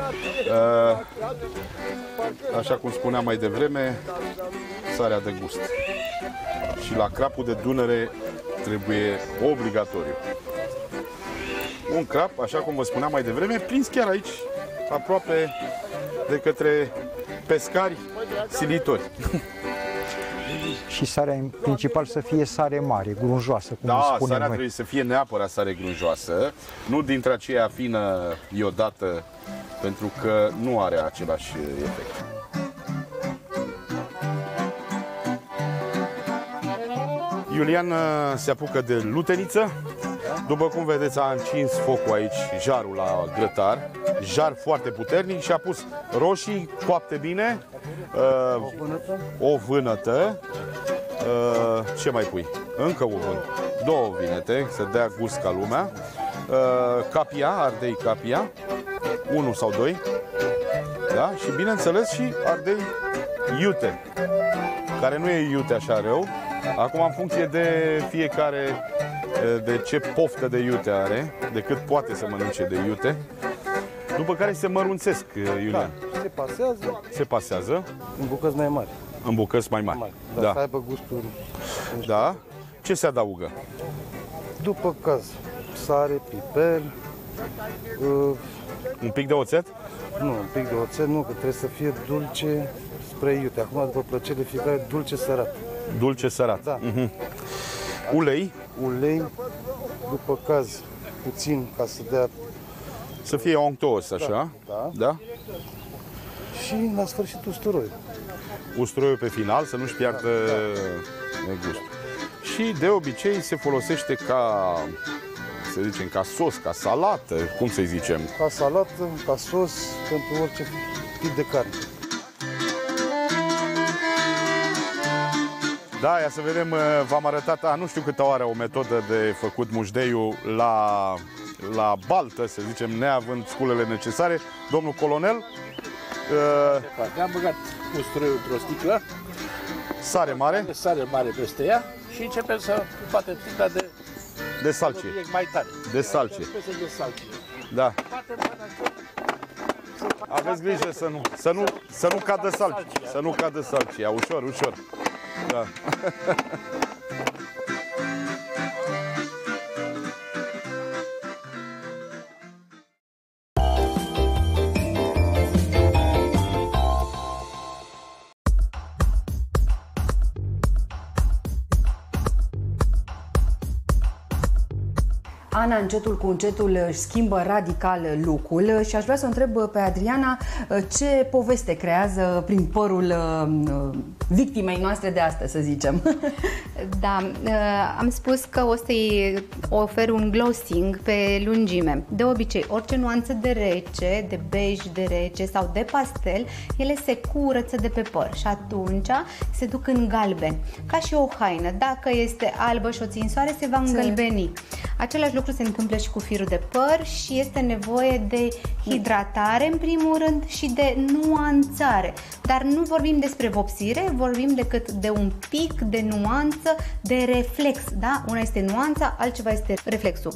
Așa cum spuneam mai devreme, sarea de gust. Și la crapul de Dunăre trebuie obligatoriu. Un crap, așa cum vă spuneam mai devreme, prins chiar aici, aproape de către pescari silitori. Și sarea în principal să fie sare mare, grunjoasă, cum spunem sarea noi. trebuie să fie neapărat sare grunjoasă, nu dintre aceea fină iodată, pentru că nu are același efect. Iulian se apucă de luteniță. După cum vedeți, a încins focul aici, jarul la grătar, jar foarte puternic și a pus roșii coapte bine, o vânătă, ce mai pui? Încă o vânătă, 2 vinete, să dea gust ca lumea, capia, ardei capia, 1 sau 2, da? Și bineînțeles și ardei iute, care nu e iute așa rău, acum în funcție de fiecare, de ce poftă de iute are, de cât poate să mănânce de iute, după care se mărunțesc, Iulian. Da, se pasează. Se pasează. În bucăți mai mari. În bucăți mai mari. Da, să aibă gustul. Da. Ce se adaugă? După caz, sare, piper. Un pic de oțet? Nu, un pic de oțet, nu, că trebuie să fie dulce spre iute. Acum, după plăcere, fiecare dulce sărat. Dulce sărat. Da. Ulei? Ulei, după caz, puțin, ca să dea... Să fie onctos, așa? Da. Și la sfârșit usturoiul. Usturoiul pe final, să nu-și piardă gustul. Și de obicei se folosește ca, să zicem, ca sos, ca salată, cum să zicem? Ca salată, ca sos, pentru orice tip de carne. Da, ia să vedem, v-am arătat, nu știu câtă oară, o metodă de făcut mușdeiul la baltă, să zicem, neavând sculele necesare. Domnul colonel... Am băgat usturoiul într-o sticlă. Sare mare. Sare mare peste ea și începem să batem sticla de salcie. Mai tare. De salcie. De salcie. Da. Aveți grijă să nu cadă salcia. Să nu cadă salcia. Ușor, ușor. Da. Ana, încetul cu încetul își schimbă radical look-ul și aș vrea să o întreb pe Adriana ce poveste creează prin părul victimei noastre de astăzi, să zicem. Da, am spus că o să-i ofer un glossing pe lungime. De obicei, orice nuanță de rece, de bej, de rece sau de pastel, ele se curăță de pe păr și atunci se duc în galben, ca și o haină. Dacă este albă și o ții în soare, se va îngălbeni. Același lucru se întâmplă și cu firul de păr și este nevoie de hidratare în primul rând și de nuanțare. Dar nu vorbim despre vopsire, vorbim decât de un pic de nuanță, de reflex, da? Una este nuanța, altceva este reflexul.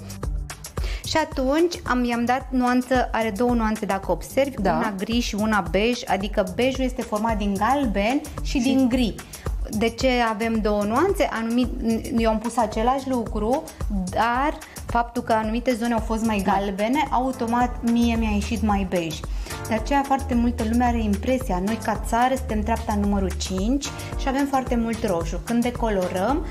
Și atunci i-am dat nuanță, are două nuanțe dacă observi, da. Una gri și una bej, adică bejul este format din galben și din gri. De ce avem două nuanțe? Eu am pus același lucru, dar faptul că anumite zone au fost mai galbene, automat mie mi-a ieșit mai bej. De aceea foarte multă lume are impresia, noi ca țară suntem treapta numărul 5 și avem foarte mult roșu. Când decolorăm,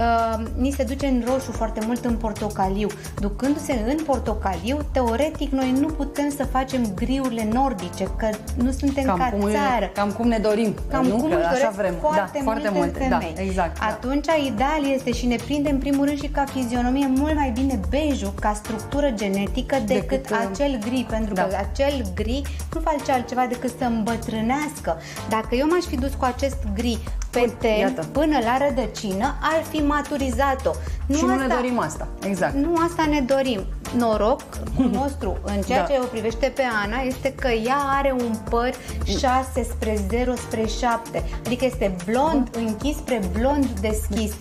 ni se duce în roșu foarte mult în portocaliu. Ducându-se în portocaliu, teoretic noi nu putem să facem griurile nordice, că nu suntem ca țară. Cam cum ne dorim. Cam nu? Cum Că așa vrem. Foarte multe femei. Da, exact. Atunci ideal este și ne prinde în primul rând și ca fizionomie mult mai bine bejul ca structură genetică decât acel gri, pentru că acel gri nu face altceva decât să îmbătrânească. Dacă eu m-aș fi dus cu acest gri pe ten până la rădăcină, ar fi maturizat-o. Și nu ne dorim asta. Exact. Nu asta ne dorim. Noroc nostru în ceea ce o privește pe Ana este că ea are un păr 6 spre 0 spre 7. Adică este blond închis spre blond deschis.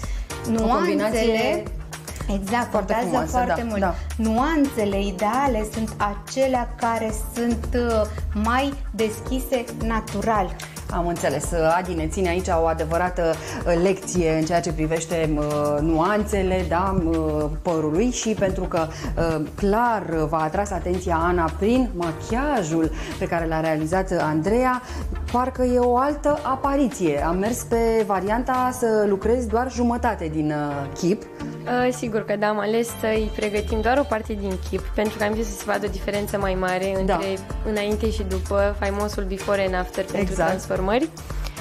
Nuanțele exact, contează foarte mult. Da. Nuanțele ideale sunt acelea care sunt mai deschise natural. Am înțeles. Adi ne ține aici o adevărată lecție în ceea ce privește nuanțele, da, părului și pentru că clar v-a atras atenția Ana prin machiajul pe care l-a realizat Andreea, parcă e o altă apariție. Am mers pe varianta să lucrezi doar jumătate din chip. Sigur că da, am ales să-i pregătim doar o parte din chip, pentru că am zis să se vadă o diferență mai mare între înainte și după, faimosul before and after pentru transformări.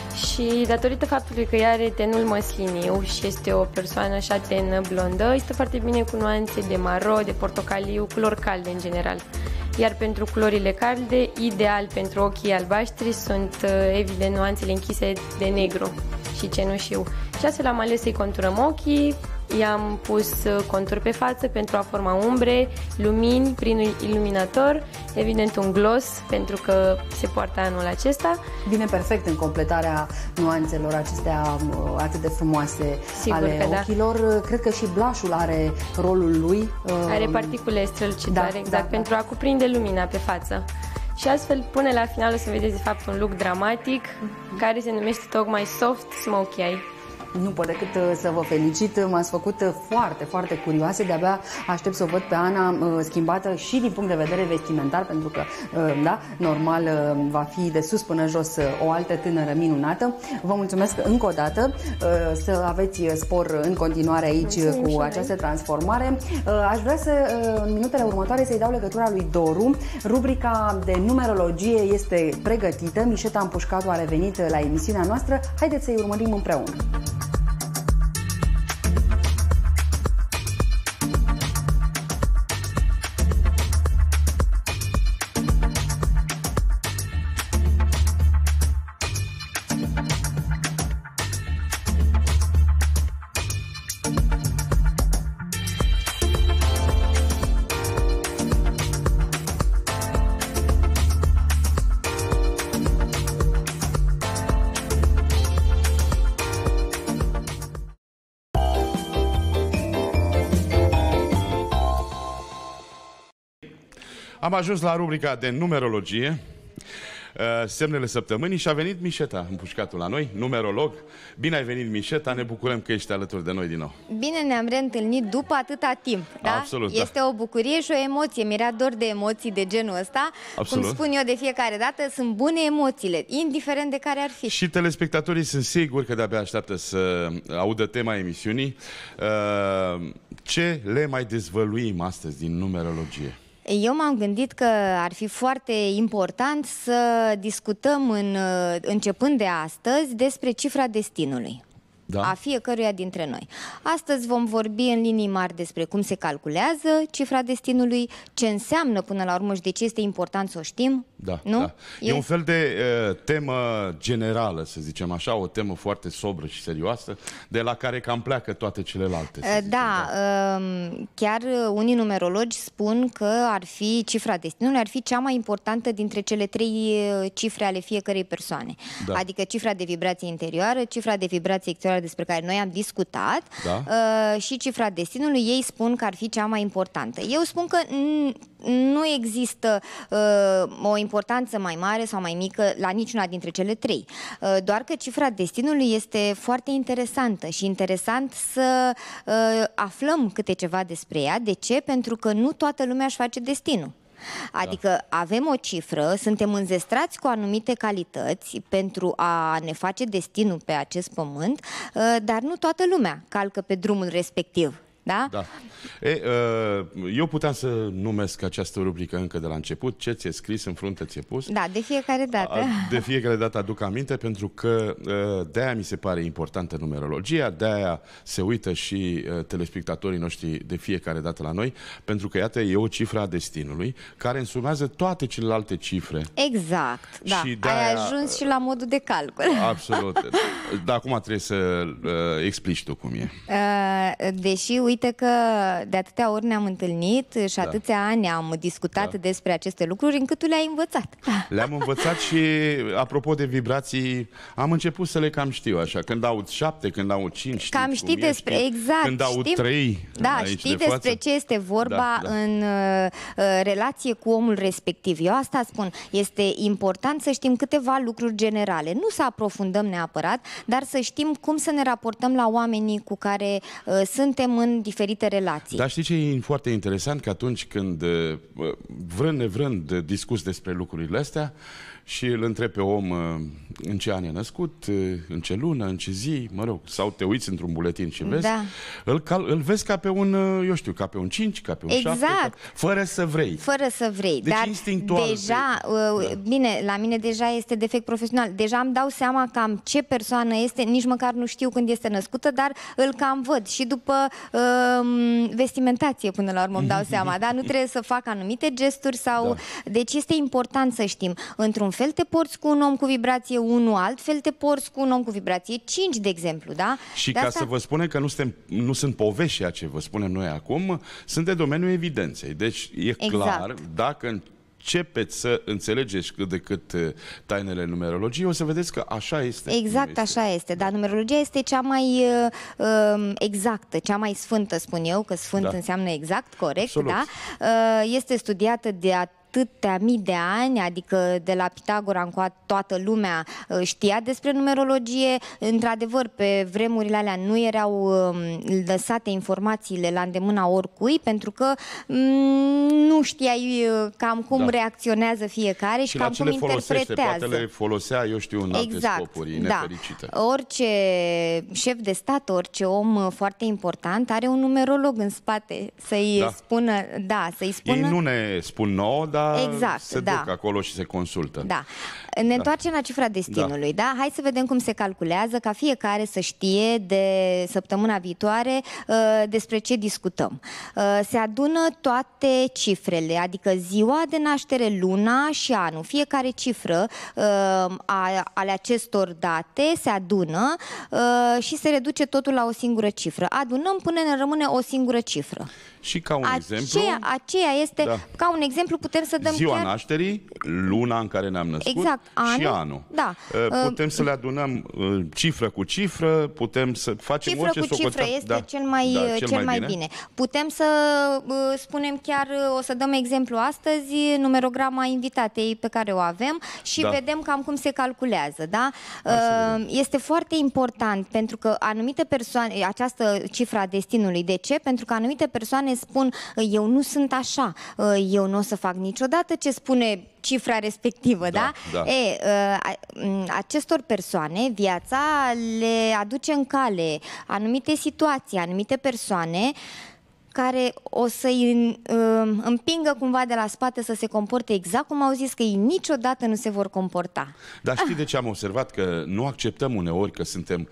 Și datorită faptului că ea are tenul măsliniu și este o persoană așa ten blondă, este foarte bine cu nuanțe de maro, de portocaliu, culori calde în general. Iar pentru culorile calde, ideal pentru ochii albaștri sunt evident nuanțele închise de negru și cenușiu. Și astfel am ales să-i conturăm ochii, i-am pus contur pe față pentru a forma umbre, lumini prin iluminator, evident un gloss pentru că se poartă anul acesta. Vine perfect în completarea nuanțelor acestea atât de frumoase. Sigur ale ochilor. Cred că și blush-ul are rolul lui. Are particule strălucitoare, pentru a cuprinde lumina pe față. Și astfel, până la final o să vedeți de fapt un look dramatic care se numește tocmai Soft Smokey Eye. Nu pot decât să vă felicit, m-ați făcut foarte, foarte curioase, de-abia aștept să o văd pe Ana schimbată și din punct de vedere vestimentar, pentru că, da, normal va fi de sus până jos o altă tânără minunată. Vă mulțumesc încă o dată, să aveți spor în continuare aici cu această transformare. Aș vrea să, în minutele următoare, să-i dau legătura lui Doru. Rubrica de numerologie este pregătită, Mișeta Împușcatu a revenit la emisiunea noastră. Haideți să-i urmărim împreună. Am ajuns la rubrica de numerologie. semnele săptămânii și a venit Mișeta împușcatul la noi, numerolog. Bine ai venit, Mișeta, ne bucurăm că ești alături de noi din nou. Bine ne-am reîntâlnit după atâta timp, da? Absolut, este o bucurie și o emoție. Mi-era dor de emoții de genul ăsta. Absolut. Cum spun eu de fiecare dată, sunt bune emoțiile, indiferent de care ar fi. Și telespectatorii sunt siguri că de-abia așteaptă să audă tema emisiunii. Ce le mai dezvăluim astăzi din numerologie? Eu m-am gândit că ar fi foarte important să discutăm începând de astăzi despre cifra destinului. Da. A fiecăruia dintre noi. Astăzi vom vorbi în linii mari despre cum se calculează cifra destinului, ce înseamnă până la urmă și de ce este important să o știm. Da, nu? Da. E un fel de temă generală, să zicem așa, o temă foarte sobră și serioasă, de la care cam pleacă toate celelalte. Da, chiar unii numerologi spun că ar fi cifra destinului, ar fi cea mai importantă dintre cele 3 cifre ale fiecărei persoane. Da. Adică cifra de vibrație interioară, cifra de vibrație exterioară despre care noi am discutat, da, și cifra destinului, ei spun că ar fi cea mai importantă. Eu spun că nu există o importanță mai mare sau mai mică la niciuna dintre cele 3. Doar că cifra destinului este foarte interesantă și interesant să aflăm câte ceva despre ea. De ce? Pentru că nu toată lumea își face destinul. Adică avem o cifră, suntem înzestrați cu anumite calități pentru a ne face destinul pe acest pământ, dar nu toată lumea calcă pe drumul respectiv. Da? Da. Eu puteam să numesc această rubrică încă de la început. Ce ți-e scris în frunte ți-e pus. Da, de fiecare dată. De fiecare dată aduc aminte, pentru că de-aia mi se pare importantă numerologia, de-aia se uită și telespectatorii noștri de fiecare dată la noi, pentru că, iată, e o cifră a destinului care însumează toate celelalte cifre. Exact, da. Ai ajuns și la modul de calcul. Absolut. Dar acum trebuie să explici tu cum e. Deși, uite că de atâtea ori ne-am întâlnit și atâția ani am discutat despre aceste lucruri, încât tu le-ai învățat. Le-am învățat și, apropo de vibrații, am început să le cam știu, așa. Când aud 7, când aud 5, cam știi despre, exact. Când aud 3, da, știi despre ce este vorba în relație cu omul respectiv. Eu asta spun. Este important să știm câteva lucruri generale. Nu să aprofundăm neapărat, dar să știm cum să ne raportăm la oamenii cu care suntem în diferite relații. Dar știi ce e foarte interesant? Că atunci când, vrând nevrând, discuți despre lucrurile astea și îl întrebi pe om în ce an e născut, în ce lună, în ce zi, mă rog, sau te uiți într-un buletin și vezi, îl vezi ca pe un, eu știu, ca pe un 5, ca pe un 7, fără să vrei. Fără să vrei. Deci dar instinctual. Deja, bine, la mine deja este defect profesional. Deja îmi dau seama cam ce persoană este, nici măcar nu știu când este născută, dar îl cam văd. Și după vestimentație, până la urmă, îmi dau seama, da? Nu trebuie să fac anumite gesturi sau... Da. Deci este important să știm. Într-un fel te porți cu un om cu vibrație 1, altfel te porți cu un om cu vibrație 5, de exemplu, da? Și ca să vă spunem că nu sunt povești ceea ce vă spunem noi acum, sunt de domeniul evidenței. Deci e clar, dacă începeți să înțelegeți cât de cât tainele numerologiei, o să vedeți că așa este. Exact, așa este. Dar numerologia este cea mai exactă, cea mai sfântă, spun eu, că sfânt înseamnă exact, corect, absolut. Da? Este studiată de atâtea mii de ani, adică de la Pitagora încoa toată lumea știa despre numerologie. Într-adevăr, pe vremurile alea nu erau lăsate informațiile la îndemâna oricui, pentru că nu știai cam cum reacționează fiecare și cam cum interpretează. Poate le folosea, eu știu, în alte scopuri nefericite. Orice șef de stat, orice om foarte important are un numerolog în spate să-i spună, să-i spună... Ei nu ne spun nouă, dar se duc acolo și se consultă. Da. Ne întoarcem la cifra destinului, da? Hai să vedem cum se calculează, ca fiecare să știe de săptămâna viitoare despre ce discutăm. Se adună toate cifrele, adică ziua de naștere, luna și anul. Fiecare cifră ale acestor date se adună și se reduce totul la o singură cifră. Adunăm până ne rămâne o singură cifră. Și ca un exemplu... Aceea este, ca un exemplu putem să dăm ziua nașterii, luna în care ne-am născut și anul. Da. Putem să le adunăm cifră cu cifră, putem să facem cifră orice cu cifră este cel mai bine. Putem să spunem chiar, o să dăm exemplu astăzi, numerograma invitatei pe care o avem și vedem cam cum se calculează, da? Este foarte important pentru că anumite persoane, această cifra destinului, de ce? Pentru că anumite persoane spun, eu nu sunt așa, eu nu o să fac niciodată ce spune cifra respectivă, da? Acestor persoane, viața le aduce în cale anumite situații, anumite persoane care o să-i împingă cumva de la spate să se comporte exact cum au zis că ei niciodată nu se vor comporta. Dar știi de ce am observat? Că nu acceptăm uneori că suntem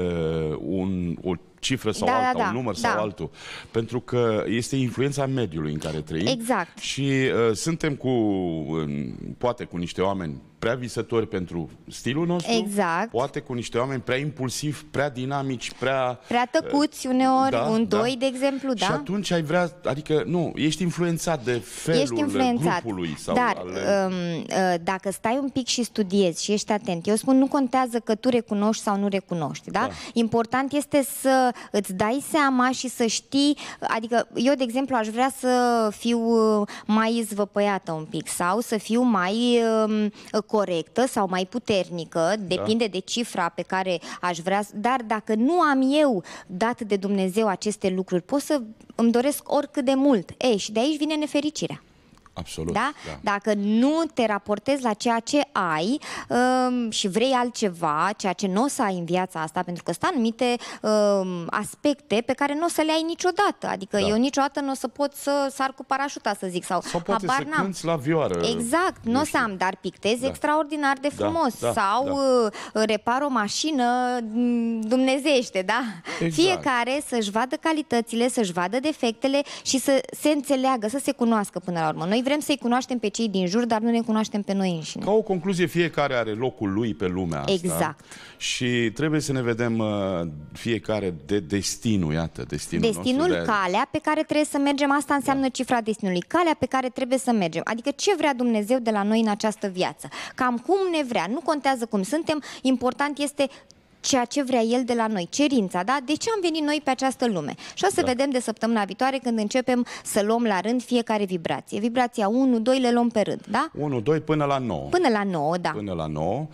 o cifră sau alta, un număr sau altul. Pentru că este influența mediului în care trăim. Exact. Și suntem poate cu niște oameni prea visători pentru stilul nostru, poate cu niște oameni prea impulsivi, prea dinamici, prea tăcuți uneori, doi, de exemplu, Și atunci ai vrea, adică, nu, ești influențat de felul grupului. Sau dar dacă stai un pic și studiezi și ești atent, eu spun, nu contează că tu recunoști sau nu recunoști, da? Important este să îți dai seama și să știi, adică eu, de exemplu, aș vrea să fiu mai zvăpăiată un pic sau să fiu mai corectă sau mai puternică, depinde de cifra pe care aș vrea, dar dacă nu am eu dat de Dumnezeu aceste lucruri, pot să îmi doresc oricât de mult. Și de aici vine nefericirea. Absolut. Da? Dacă nu te raportezi la ceea ce ai și vrei altceva, ceea ce nu o să ai în viața asta, pentru că sunt anumite aspecte pe care nu o să le ai niciodată. Adică eu niciodată nu o să pot să sar cu parașuta, să zic, sau poate să cânți la vioară. Exact, nu o să am, dar pictez extraordinar de frumos. Sau repar o mașină dumnezeiește, da? Fiecare să-și vadă calitățile, să-și vadă defectele și să se înțeleagă, să se cunoască până la urmă. Noi vrem să-i cunoaștem pe cei din jur, dar nu ne cunoaștem pe noi înșine. Ca o concluzie, fiecare are locul lui pe lumea asta. Exact. Și trebuie să ne vedem fiecare de destinul, iată, destinul, calea pe care trebuie să mergem, asta înseamnă cifra destinului, calea pe care trebuie să mergem. Adică ce vrea Dumnezeu de la noi în această viață. Cam cum ne vrea, nu contează cum suntem, important este ceea ce vrea El de la noi, cerința, da? De ce am venit noi pe această lume? Și o să vedem de săptămâna viitoare când începem să luăm la rând fiecare vibrație. Vibrația 1, 2 le luăm pe rând, da? 1, 2 până la 9. Până la 9, da. Până la 9.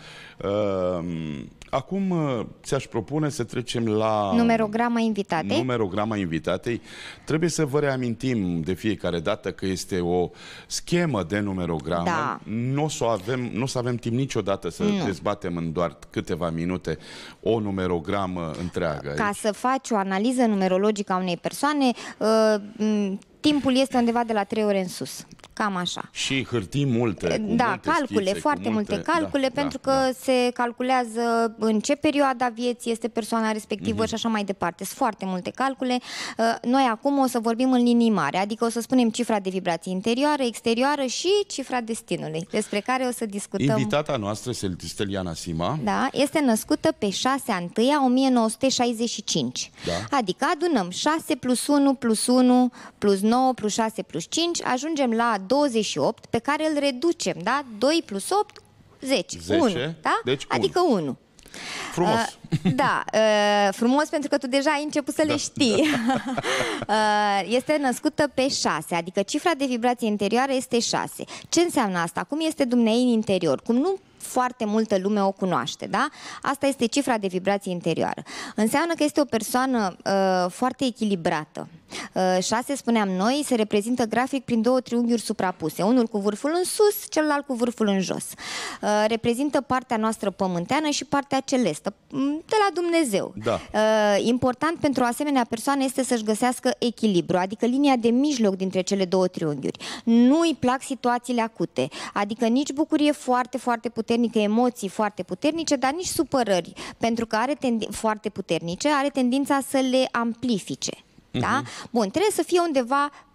Acum ți-aș propune să trecem la numerograma invitatei. Numerograma invitatei. Trebuie să vă reamintim de fiecare dată că este o schemă de numerogramă. Da. Nu o să avem timp niciodată să dezbatem în doar câteva minute o numerogramă întreagă. Ca să faci o analiză numerologică a unei persoane, timpul este undeva de la 3 ore în sus. Cam așa. Și hârtii multe, cu multe calcule, schițe, foarte multe calcule, pentru că se calculează în ce perioada vieții este persoana respectivă și așa mai departe. Sunt foarte multe calcule. Noi acum o să vorbim în linii mari, adică o să spunem cifra de vibrație interioară, exterioară și cifra destinului, despre care o să discutăm. Invitata noastră este Steliana Sima. Da, este născută pe 6/1/1965. Da. Adică adunăm 6 plus 1 plus 1 plus 9 plus 6 plus 5, ajungem la 28, pe care îl reducem, da? 2 plus 8, 10. 1, da? Deci adică 1. Frumos. Da, frumos pentru că tu deja ai început să le știi. Este născută pe 6, adică cifra de vibrație interioară este 6. Ce înseamnă asta? Cum este dumneavoastră în interior? Cum nu foarte multă lume o cunoaște, da? Asta este cifra de vibrație interioară. Înseamnă că este o persoană foarte echilibrată. 6, spuneam noi, se reprezintă grafic prin 2 triunghiuri suprapuse, unul cu vârful în sus, celălalt cu vârful în jos. Reprezintă partea noastră pământeană și partea celestă, de la Dumnezeu. Da. Important pentru o asemenea persoană este să-și găsească echilibru, adică linia de mijloc dintre cele 2 triunghiuri. Nu îi plac situațiile acute, adică nici bucurie foarte, foarte puternică, emoții foarte puternice, dar nici supărări, pentru că foarte puternice, are tendința să le amplifice. Da? Bun, trebuie să fie undeva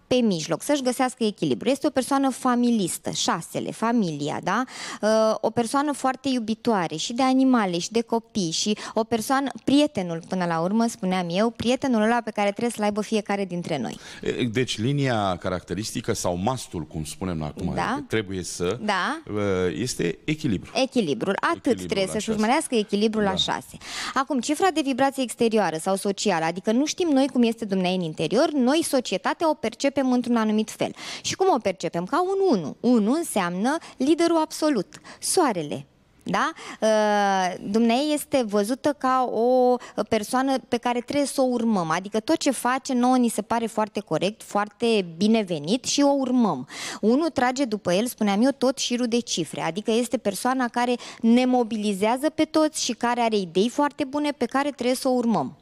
pe mijloc, să-și găsească echilibru. Este o persoană familistă, 6, familia, da? O persoană foarte iubitoare și de animale și de copii și o persoană, prietenul până la urmă, spuneam eu, prietenul ăla pe care trebuie să-l aibă fiecare dintre noi. Deci linia caracteristică sau mastul, cum spunem acum, da? Trebuie să este echilibru. Echilibrul. Trebuie să-și urmărească echilibrul la 6. Acum, cifra de vibrație exterioară sau socială, adică nu știm noi cum este dumneavoastră în interior, noi, societatea, o percepem într-un anumit fel. Și cum o percepem? Ca un 1. 1 înseamnă liderul absolut, soarele. Da? Dumnezeu este văzută ca o persoană pe care trebuie să o urmăm. Adică tot ce face nouă ni se pare foarte corect, foarte binevenit și o urmăm. Unul trage după el, spuneam eu, tot șirul de cifre. Adică este persoana care ne mobilizează pe toți și care are idei foarte bune pe care trebuie să o urmăm.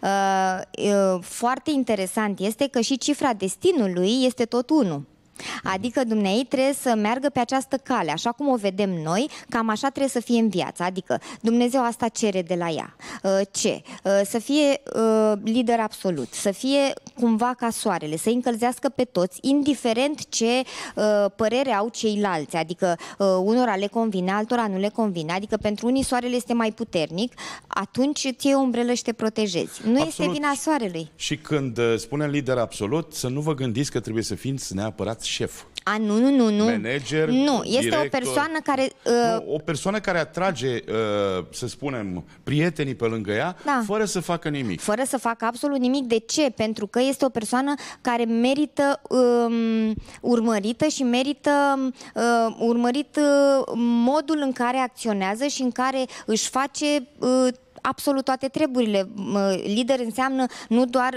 Foarte interesant este că și cifra destinului este tot 1. Adică Dumnezeu trebuie să meargă pe această cale, așa cum o vedem noi, cam așa trebuie să fie în viață. Adică Dumnezeu asta cere de la ea. Ce? Să fie lider absolut, să fie cumva ca soarele, să încălzească pe toți, indiferent ce părere au ceilalți. Adică unora le convine, altora nu le convine. Adică pentru unii soarele este mai puternic, atunci îți iei o umbrelă și te protejezi. Nu este vina soarelui. Și când spunem lider absolut, să nu vă gândiți că trebuie să fiți neapărat șef. Nu. Manager, nu, este director, o persoană care... o persoană care atrage, să spunem, prietenii pe lângă ea, fără să facă nimic. Fără să facă absolut nimic. De ce? Pentru că este o persoană care merită urmărită și merită urmărit modul în care acționează și în care își face absolut toate treburile. Lider înseamnă nu doar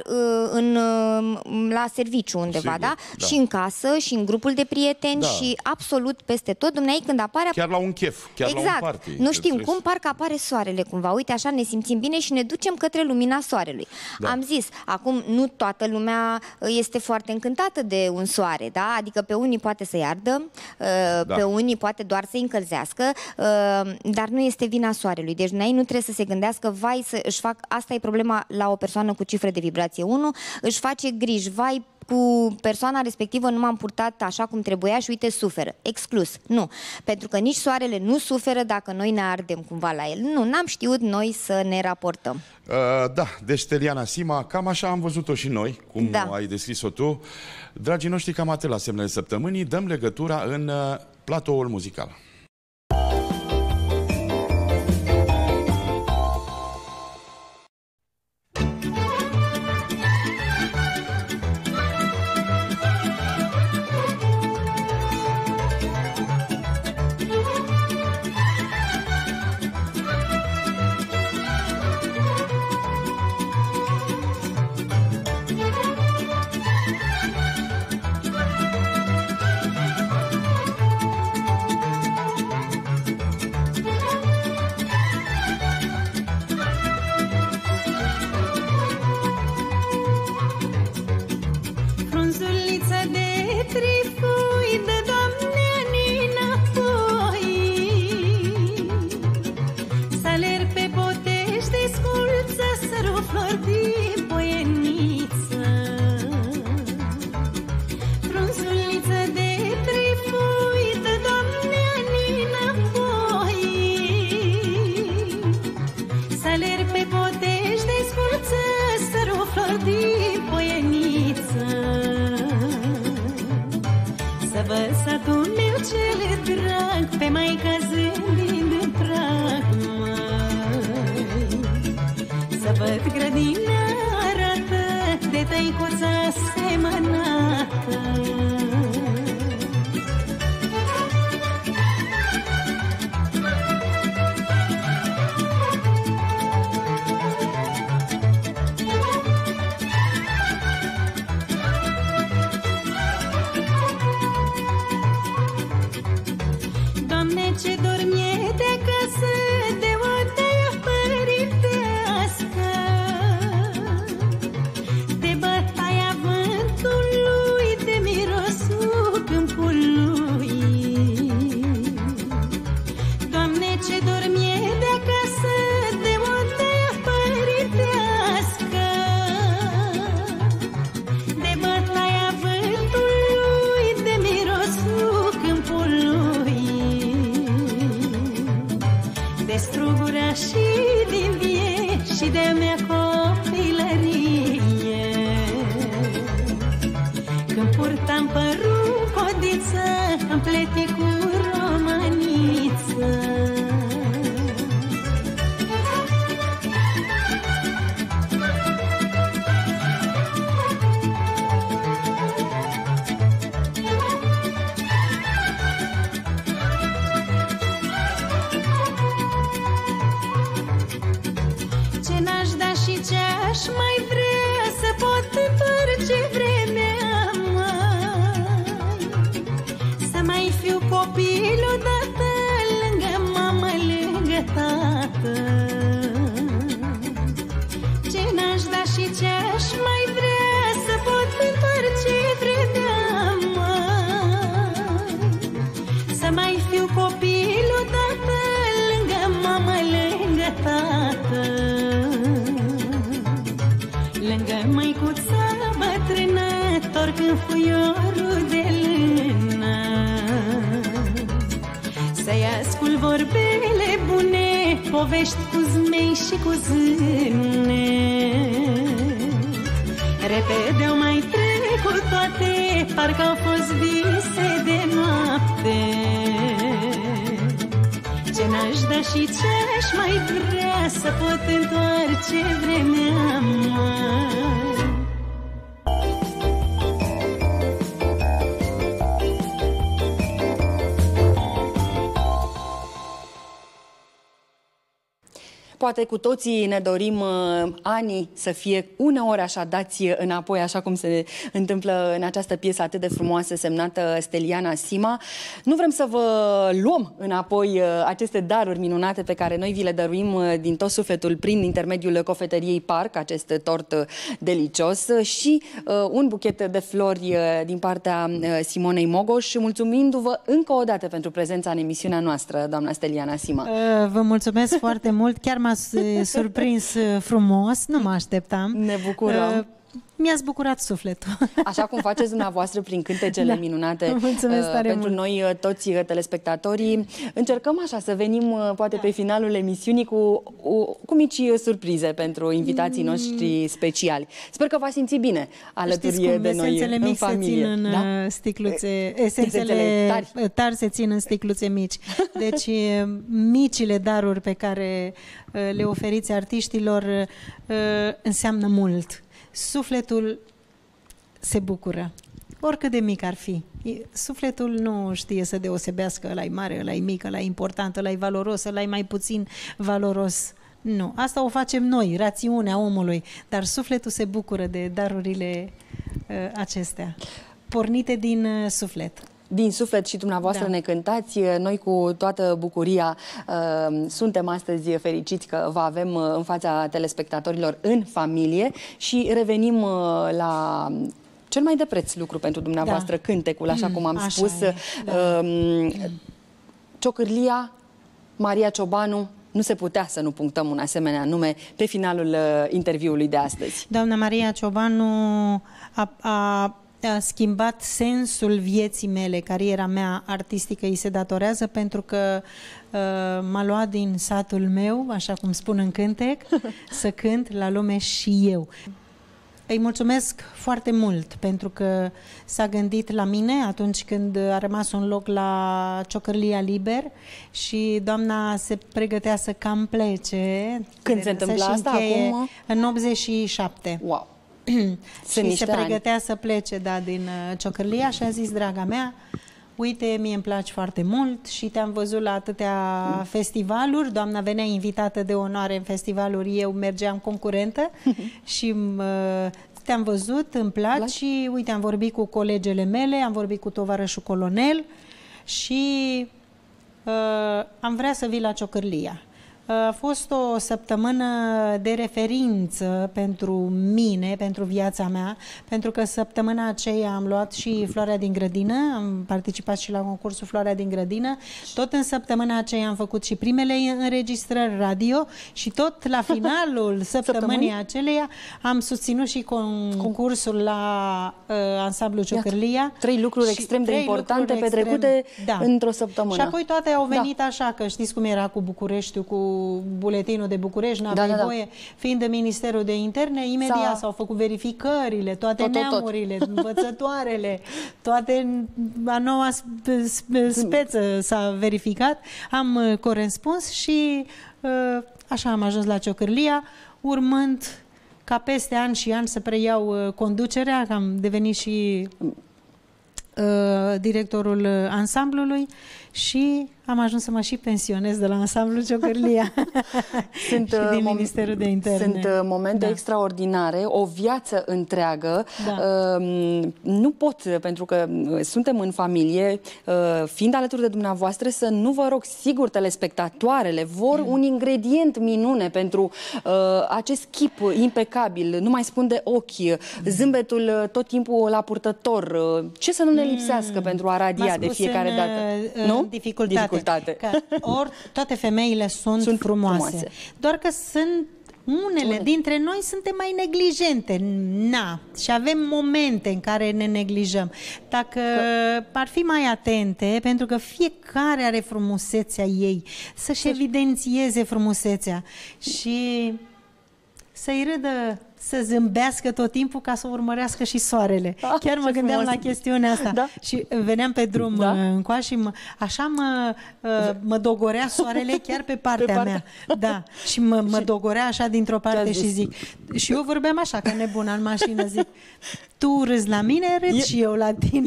la serviciu undeva, sigur, da? Și în casă, și în grupul de prieteni, și absolut peste tot. Dumnezeu când apare... Chiar la un chef, chiar la un party. Nu știm cum, parcă apare soarele cumva. Uite, așa ne simțim bine și ne ducem către lumina soarelui. Am zis, acum nu toată lumea este foarte încântată de un soare, da? Adică pe unii poate să-i ardă, pe unii poate doar să-i încălzească, dar nu este vina soarelui. Deci Dumnezeu nu trebuie să se gândească vai să își fac, asta e problema la o persoană cu cifre de vibrație 1, își face griji, vai cu persoana respectivă nu m-am purtat așa cum trebuia și uite suferă. Exclus. Nu. Pentru că nici soarele nu suferă dacă noi ne ardem cumva la el. Nu, n-am știut noi să ne raportăm. Deci Teliana Sima, cam așa am văzut-o și noi, cum ai descris-o tu. Dragii noștri, cam atât la semnele săptămânii. Dăm legătura în platoul muzical. de strugura și din vie și de-a mea copilărie. Când purtam părul codiță, îmi pleti cu romaniță. Ce n-aș da și ce-aș mai vrea, să pot întoarce vremea mai, să mai fiu copil odată, lângă mamă, lângă tată. Ce n-aș da și ce-aș mai vrea, să pot întoarce vremea mai, să mai fiu copil odată, lângă mamă, lângă tată. Lângă măicuța bătrână, torc în fuiorul de lână, să-i ascult vorbele bune, povești cu zmei și cu zâne. Repede au mai trecut toate, parcă au fost vise de noapte. Ce n-aș da și ce-aș mai vrea, să pot întoarce vremea mai. Poate cu toții ne dorim anii să fie uneori așa dați înapoi, așa cum se întâmplă în această piesă atât de frumoasă semnată Steliana Sima. Nu vrem să vă luăm înapoi aceste daruri minunate pe care noi vi le dăruim din tot sufletul prin intermediul Cofetăriei Parc, acest tort delicios și un buchet de flori din partea Simonei Mogoș, mulțumindu-vă încă o dată pentru prezența în emisiunea noastră, doamna Steliana Sima. Vă mulțumesc foarte mult, chiar m-ați surprins frumos, nu mă așteptam. Ne bucurăm. Mi-ați bucurat sufletul. Așa cum faceți dumneavoastră prin cântecele minunate pentru noi toți telespectatorii. Încercăm așa să venim poate pe finalul emisiunii cu mici surprize pentru invitații noștri speciali. Sper că v-ați simțit bine alături de noi în familie. Se țin în sticluțe, esențele tari se țin în sticluțe mici. Deci micile daruri pe care le oferiți artiștilor înseamnă mult. Sufletul se bucură, oricât de mic ar fi. Sufletul nu știe să deosebească ăla-i mare, ăla-i mic, ăla-i important, ăla-i valoros, ăla-i mai puțin valoros. Nu, asta o facem noi, rațiunea omului, dar sufletul se bucură de darurile acestea, pornite din suflet. Din suflet și dumneavoastră ne cântați. Noi cu toată bucuria suntem astăzi fericiți că vă avem în fața telespectatorilor în familie și revenim la cel mai de preț lucru pentru dumneavoastră, cântecul, așa cum am spus. Ciocârlia, Maria Ciobanu, nu se putea să nu punctăm un asemenea nume pe finalul interviului de astăzi. Doamna Maria Ciobanu a schimbat sensul vieții mele, cariera mea artistică îi se datorează pentru că m-a luat din satul meu, așa cum spun în cântec, să cânt la lume și eu. Îi mulțumesc foarte mult pentru că s-a gândit la mine atunci când a rămas un loc la Ciocârlia liber și doamna se pregătea să cam plece. Când se întâmplă asta? Acum? În 87. Wow! Și se pregătea să plece din Ciocârlia și a zis, draga mea, uite, mie îmi place foarte mult și te-am văzut la atâtea festivaluri, doamna venea invitată de onoare în festivaluri, eu mergeam concurentă și te-am văzut, îmi place și uite, am vorbit cu colegele mele, am vorbit cu tovarășul colonel și am vrea să vii la Ciocârlia. A fost o săptămână de referință pentru mine, pentru viața mea, pentru că săptămâna aceea am luat și Floarea din grădină, am participat și la concursul Floarea din grădină, tot în săptămâna aceea am făcut și primele înregistrări radio și tot la finalul săptămânii aceleia am susținut și concursul la ansamblu Ciocârlia. 3 lucruri extrem de importante petrecute într-o săptămână. Și apoi toate au venit așa, că știți cum era cu Bucureștiul, cu buletinul de București, n-aveai voie, fiind de Ministerul de Interne, imediat s-au făcut verificările, toate neamurile, învățătoarele, toate, a noua speță s-a verificat, am corespuns și așa am ajuns la Ciocârlia, urmând ca peste ani și ani să preiau conducerea, că am devenit și directorul ansamblului și am ajuns să mă și pensionez de la ansamblul Ciocârlia și din Ministerul de Interne. Sunt momente extraordinare, o viață întreagă. Nu pot, pentru că suntem în familie, fiind alături de dumneavoastră, să nu vă rog, sigur, telespectatoarele vor un ingredient minune pentru acest chip impecabil, nu mai spun de ochi, zâmbetul tot timpul la purtător. Ce să nu ne lipsească pentru a radia de fiecare dată? Nu? Dificultate. Că toate femeile sunt frumoase. Doar că sunt unele dintre noi suntem mai neglijente. Și avem momente în care ne neglijăm. Dacă ar fi mai atente, pentru că fiecare are frumusețea ei, să-și evidențieze frumusețea și să-i râdă, să zâmbească tot timpul ca să urmărească și soarele. Chiar mă gândeam la chestiunea asta. Și veneam pe drum încoa și așa mă dogorea soarele chiar pe partea mea. Da. Și mă dogorea așa dintr-o parte și zic. Și eu vorbeam așa, ca nebună în mașină, zic, tu râzi la mine, râd și eu la tine.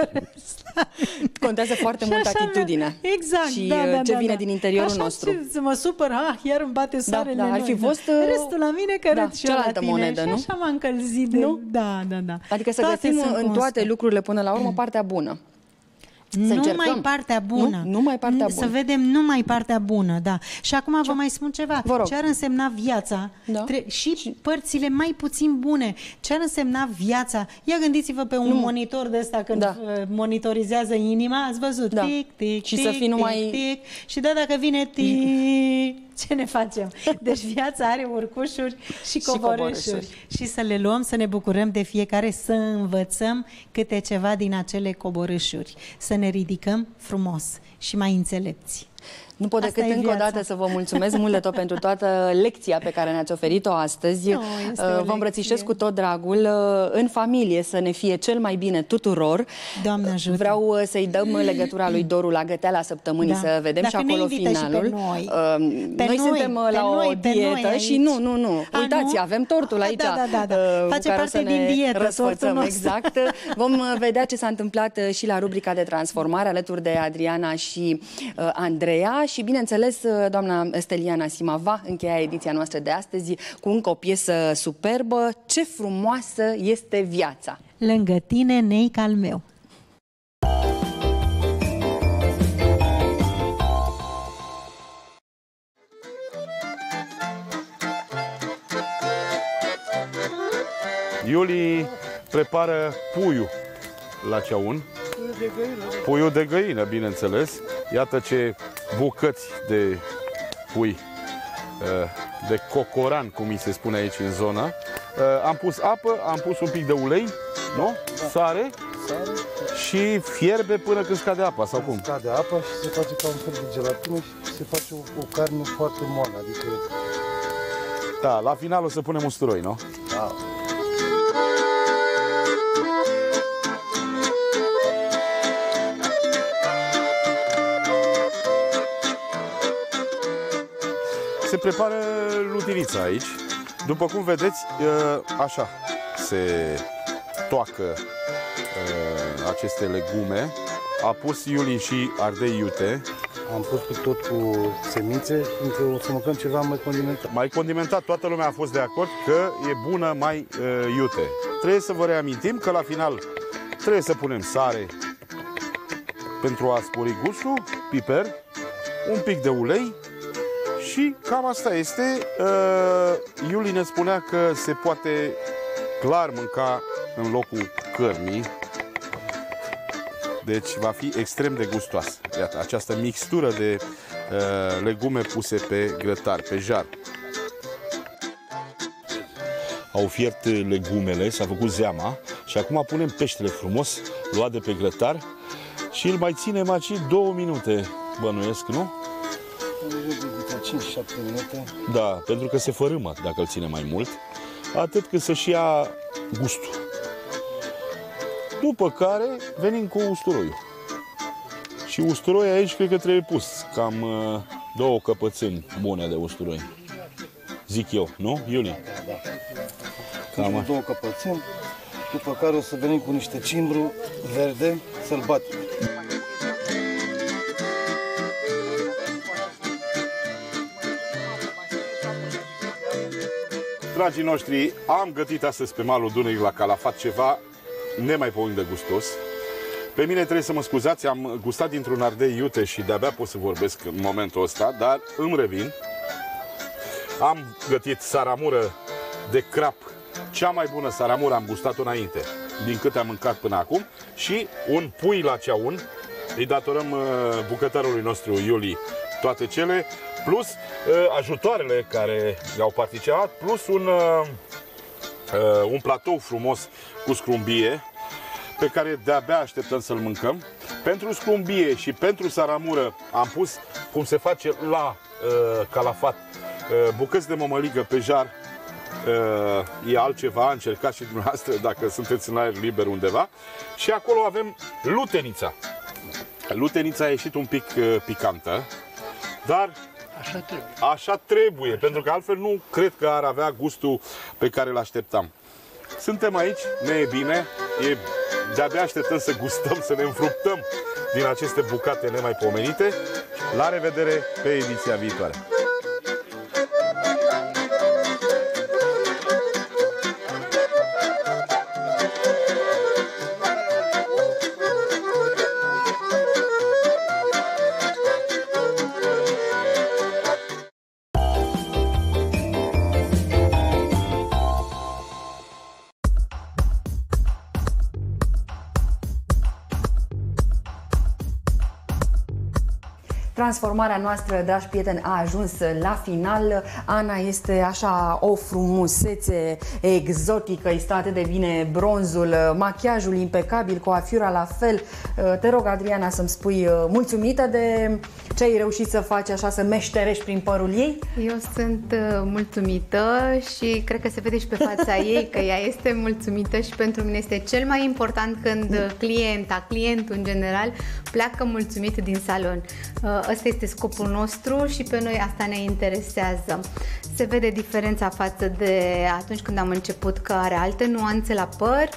Contează foarte mult atitudinea. Exact. Și ce vine din interiorul nostru. Așa să mă supăr, iar îmi bate soarele. Ar fi fost râzi tu la mine, că râd și eu la tine. Monedă, și așa m-a încălzit de... Da. Adică să găsim în toate lucrurile până la urmă partea bună. Numai partea bună. Numai partea bună. Să vedem numai partea bună, da. Și acum vă mai spun ceva. Ce ar însemna viața? Și părțile mai puțin bune. Ce ar însemna viața? Ia gândiți-vă pe un monitor de ăsta când monitorizează inima, ați văzut? Tic, tic, și să fii numai... tic. Și dacă vine tic, ce ne facem? Deci viața are urcușuri și coborâșuri. Și să le luăm, să ne bucurăm de fiecare, să învățăm câte ceva din acele coborâșuri. Să ne ridicăm frumos și mai înțelepți. Nu pot decât încă o dată să vă mulțumesc mult de tot pentru toată lecția pe care ne-ați oferit-o astăzi. Vă îmbrățișez cu tot dragul, în familie, să ne fie cel mai bine tuturor. Doamne ajută! Vreau să-i dăm legătura lui Doru la găteala săptămânii, să vedem și acolo finalul. Noi suntem la o dietă și nu. Uitați, avem tortul aici. Face parte din dietă, tortul nostru. Exact. Vom vedea ce s-a întâmplat și la rubrica de transformare, alături de Adriana și Andreea. Și, bineînțeles, doamna Steliana Sima va încheia ediția noastră de astăzi cu încă o piesă superbă. Ce frumoasă este viața! Lângă tine, neic al meu. Iuli prepară puiul la ceaun. Puiul de găină, bineînțeles. Iată ce bucăți de pui, de cocoran, cum îi se spune aici în zonă. Am pus apă, am pus un pic de ulei, nu? Sare și fierbe până când scade apa, sau cum? Scade apa și se face ca un fel de gelatină și se face o carne foarte moală, adică... Da, la final o să punem usturoi, nu? Da. Se prepară lutinița aici. După cum vedeți, așa se toacă aceste legume. A pus Iuli și ardei iute. Am pus tot cu semințe, încă o să mâncăm ceva mai condimentat. Mai condimentat, toată lumea a fost de acord că e bună mai iute. Trebuie să vă reamintim că la final trebuie să punem sare pentru a spori gustul, piper, un pic de ulei Și cam asta este. Iuli ne spunea că se poate clar mânca în locul cărnii. Deci va fi extrem de gustoasă. Iată, această mixtură de legume puse pe grătar, pe jar. Au fiert legumele, s-a făcut zeama și acum punem peștele frumos, luat de pe grătar și îl mai ținem aici 2 minute, bănuiesc, nu? 5-7 minute. Da, pentru că se fărâmă dacă îl ține mai mult, atât cât să-și ia gustul. După care venim cu usturoiul. Și usturoiul aici cred că trebuie pus cam 2 căpățâni bune de usturoi. Zic eu, nu, Iulie? Da. Cam 2 căpățâni, după care o să venim cu niște cimbru verde să-l batem. Dragii noștri, am gătit astăzi pe malul Dunării la Calafat ceva nemaipomenit de gustos. Pe mine trebuie să mă scuzați, am gustat dintr-un ardei iute și de-abia pot să vorbesc în momentul ăsta, dar îmi revin. Am gătit saramură de crap, cea mai bună saramură, am gustat-o înainte, din câte am mâncat până acum, și un pui la ceaun. Îi datorăm bucătarului nostru Iuli toate cele, plus ajutoarele care le-au participat, plus un platou frumos cu scrumbie, pe care de-abia așteptăm să-l mâncăm. Pentru scrumbie și pentru saramură am pus, cum se face la Calafat, bucăți de mămăligă pe jar. E altceva, încercați și dumneavoastră dacă sunteți în aer liber undeva. Și acolo avem lutenița. Lutenița a ieșit un pic picantă, dar așa trebuie, pentru că altfel nu cred că ar avea gustul pe care îl așteptam. Suntem aici, ne e bine, de-abia așteptăm să gustăm, să ne înfructăm din aceste bucate nemaipomenite. La revedere pe ediția viitoare! Transformarea noastră, dragi prieteni, a ajuns la final. Ana este așa o frumusețe exotică, îi stă atât de bine bronzul, machiajul impecabil, coafiura la fel. Te rog, Adriana, să-mi spui, mulțumită de ce ai reușit să faci așa, să meșterești prin părul ei? Eu sunt mulțumită și cred că se vede și pe fața ei că ea este mulțumită și pentru mine este cel mai important când clientul în general pleacă mulțumit din salon. Ăsta este scopul nostru și pe noi asta ne interesează. Se vede diferența față de atunci când am început, că are alte nuanțe la păr,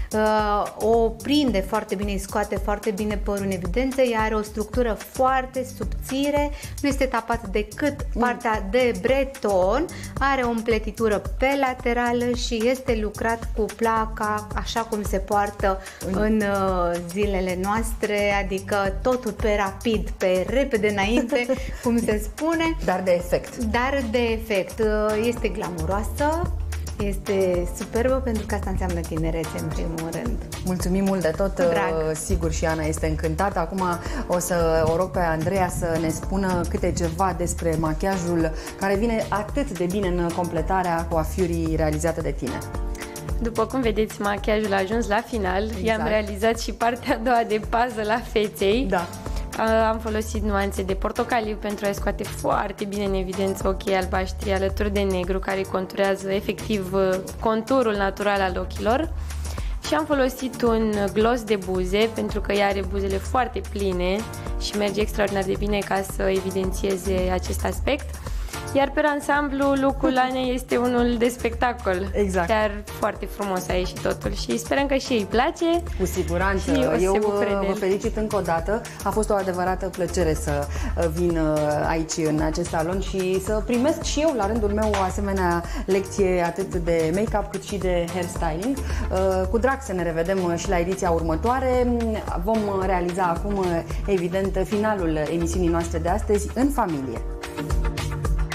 o prinde foarte bine, îi scoate foarte bine părul în evidență, ea are o structură foarte subțire, nu este tapat decât partea de breton, are o împletitură pe laterală și este lucrat cu placa așa cum se poartă în zilele noastre, adică totul pe rapid, pe repede înainte, cum se spune. Dar de efect. Dar de efect. Este glamuroasă, este superbă, pentru că asta înseamnă tinerețe în primul rând. Mulțumim mult de tot. Drag. Sigur, și Ana este încântată. Acum o să o rog pe Andreea să ne spună câte ceva despre machiajul care vine atât de bine în completarea coafiurii realizată de tine. După cum vedeți, machiajul a ajuns la final. Exact. I-am realizat și partea a doua de puzzle la feței. Da. Am folosit nuanțe de portocaliu pentru a scoate foarte bine în evidență ochii albaștri alături de negru, care conturează efectiv conturul natural al ochilor. Și am folosit un gloss de buze, pentru că ea are buzele foarte pline și merge extraordinar de bine ca să evidențieze acest aspect. Iar pe ansamblu, look-ul Anei este unul de spectacol. Exact. Chiar foarte frumos a ieșit totul și sperăm că și ei place. Cu siguranță. Eu vă felicit încă o dată. A fost o adevărată plăcere să vin aici în acest salon și să primesc și eu la rândul meu o asemenea lecție atât de make-up cât și de hairstyling. Cu drag să ne revedem și la ediția următoare. Vom realiza acum, evident, finalul emisiunii noastre de astăzi în familie.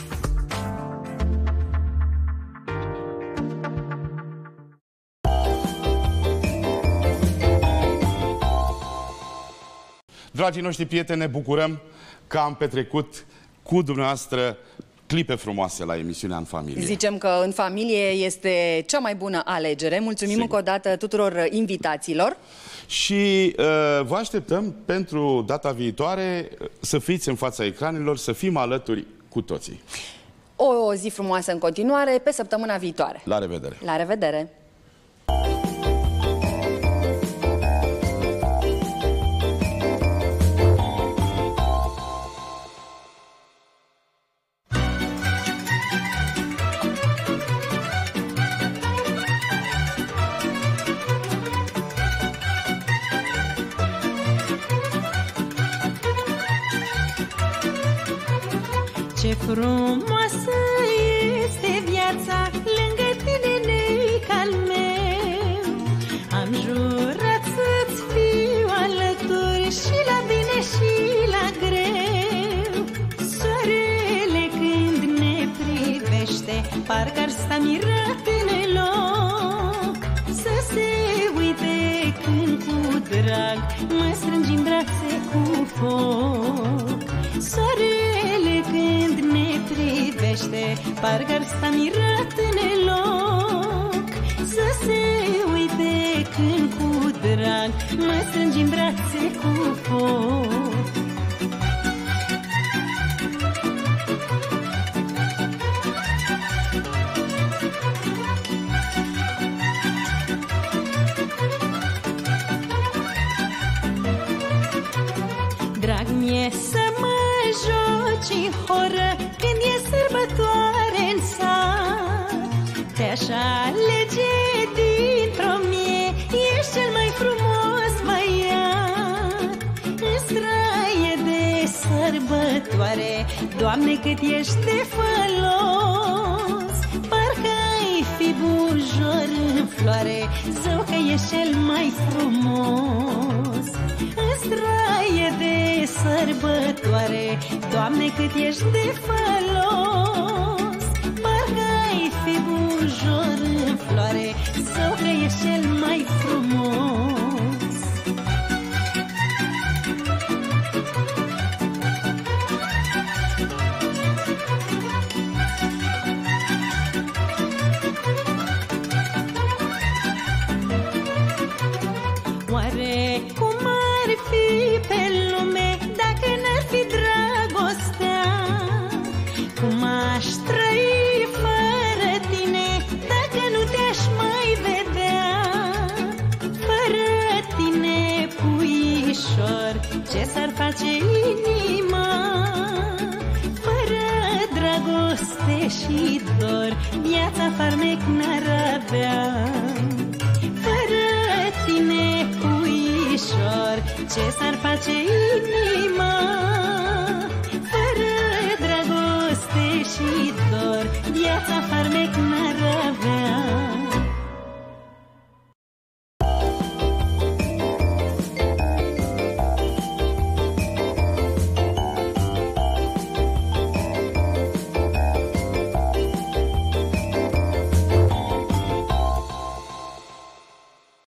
Dragii noștri prieteni, ne bucurăm că am petrecut cu dumneavoastră clipe frumoase la emisiunea În Familie. Zicem că În Familie este cea mai bună alegere. Mulțumim încă o dată tuturor invitațiilor. Și vă așteptăm pentru data viitoare să fiți în fața ecranelor, să fim alături cu toții. O zi frumoasă în continuare, pe săptămâna viitoare. La revedere! La revedere! Ce frumoasă este viața lângă tine, neic al meu. Am jurat să-ți fiu alături și la bine și la greu. Soarele când ne privește, parcă-ar sta mirat în loc. Să se uite când cu drag mă strângi în brațe cu foc. Soarele când ne privește, parcă-ar sta mirat în loc. Să se uite când cu drag mă strângi în brațe cu foc. Drag mi-e să mă joci în horă când e sărbătoare în sat. Te-aș alege dintr-o mie, ești cel mai frumos băiat. În straie de sărbătoare, Doamne, cât ești de folos. Parcă-ai fi bujor în floare, zău că ești cel mai frumos. În straie de sărbătoare, Doamne, cât ești de folos. Parcă-ai fi bujor în floare, zău că ești cel mai frumos. Oare cum ar fi pe lume dacă n-ar fi dragostea? Cum aș trăi fără tine dacă nu te-aș mai vedea? Fără tine, puișor, ce s-ar face inima? Fără dragoste și dor, viața farmec n-ar avea. Fără tine, puișor, ce s-ar face inima? Fără dragoste și dor, viața farmec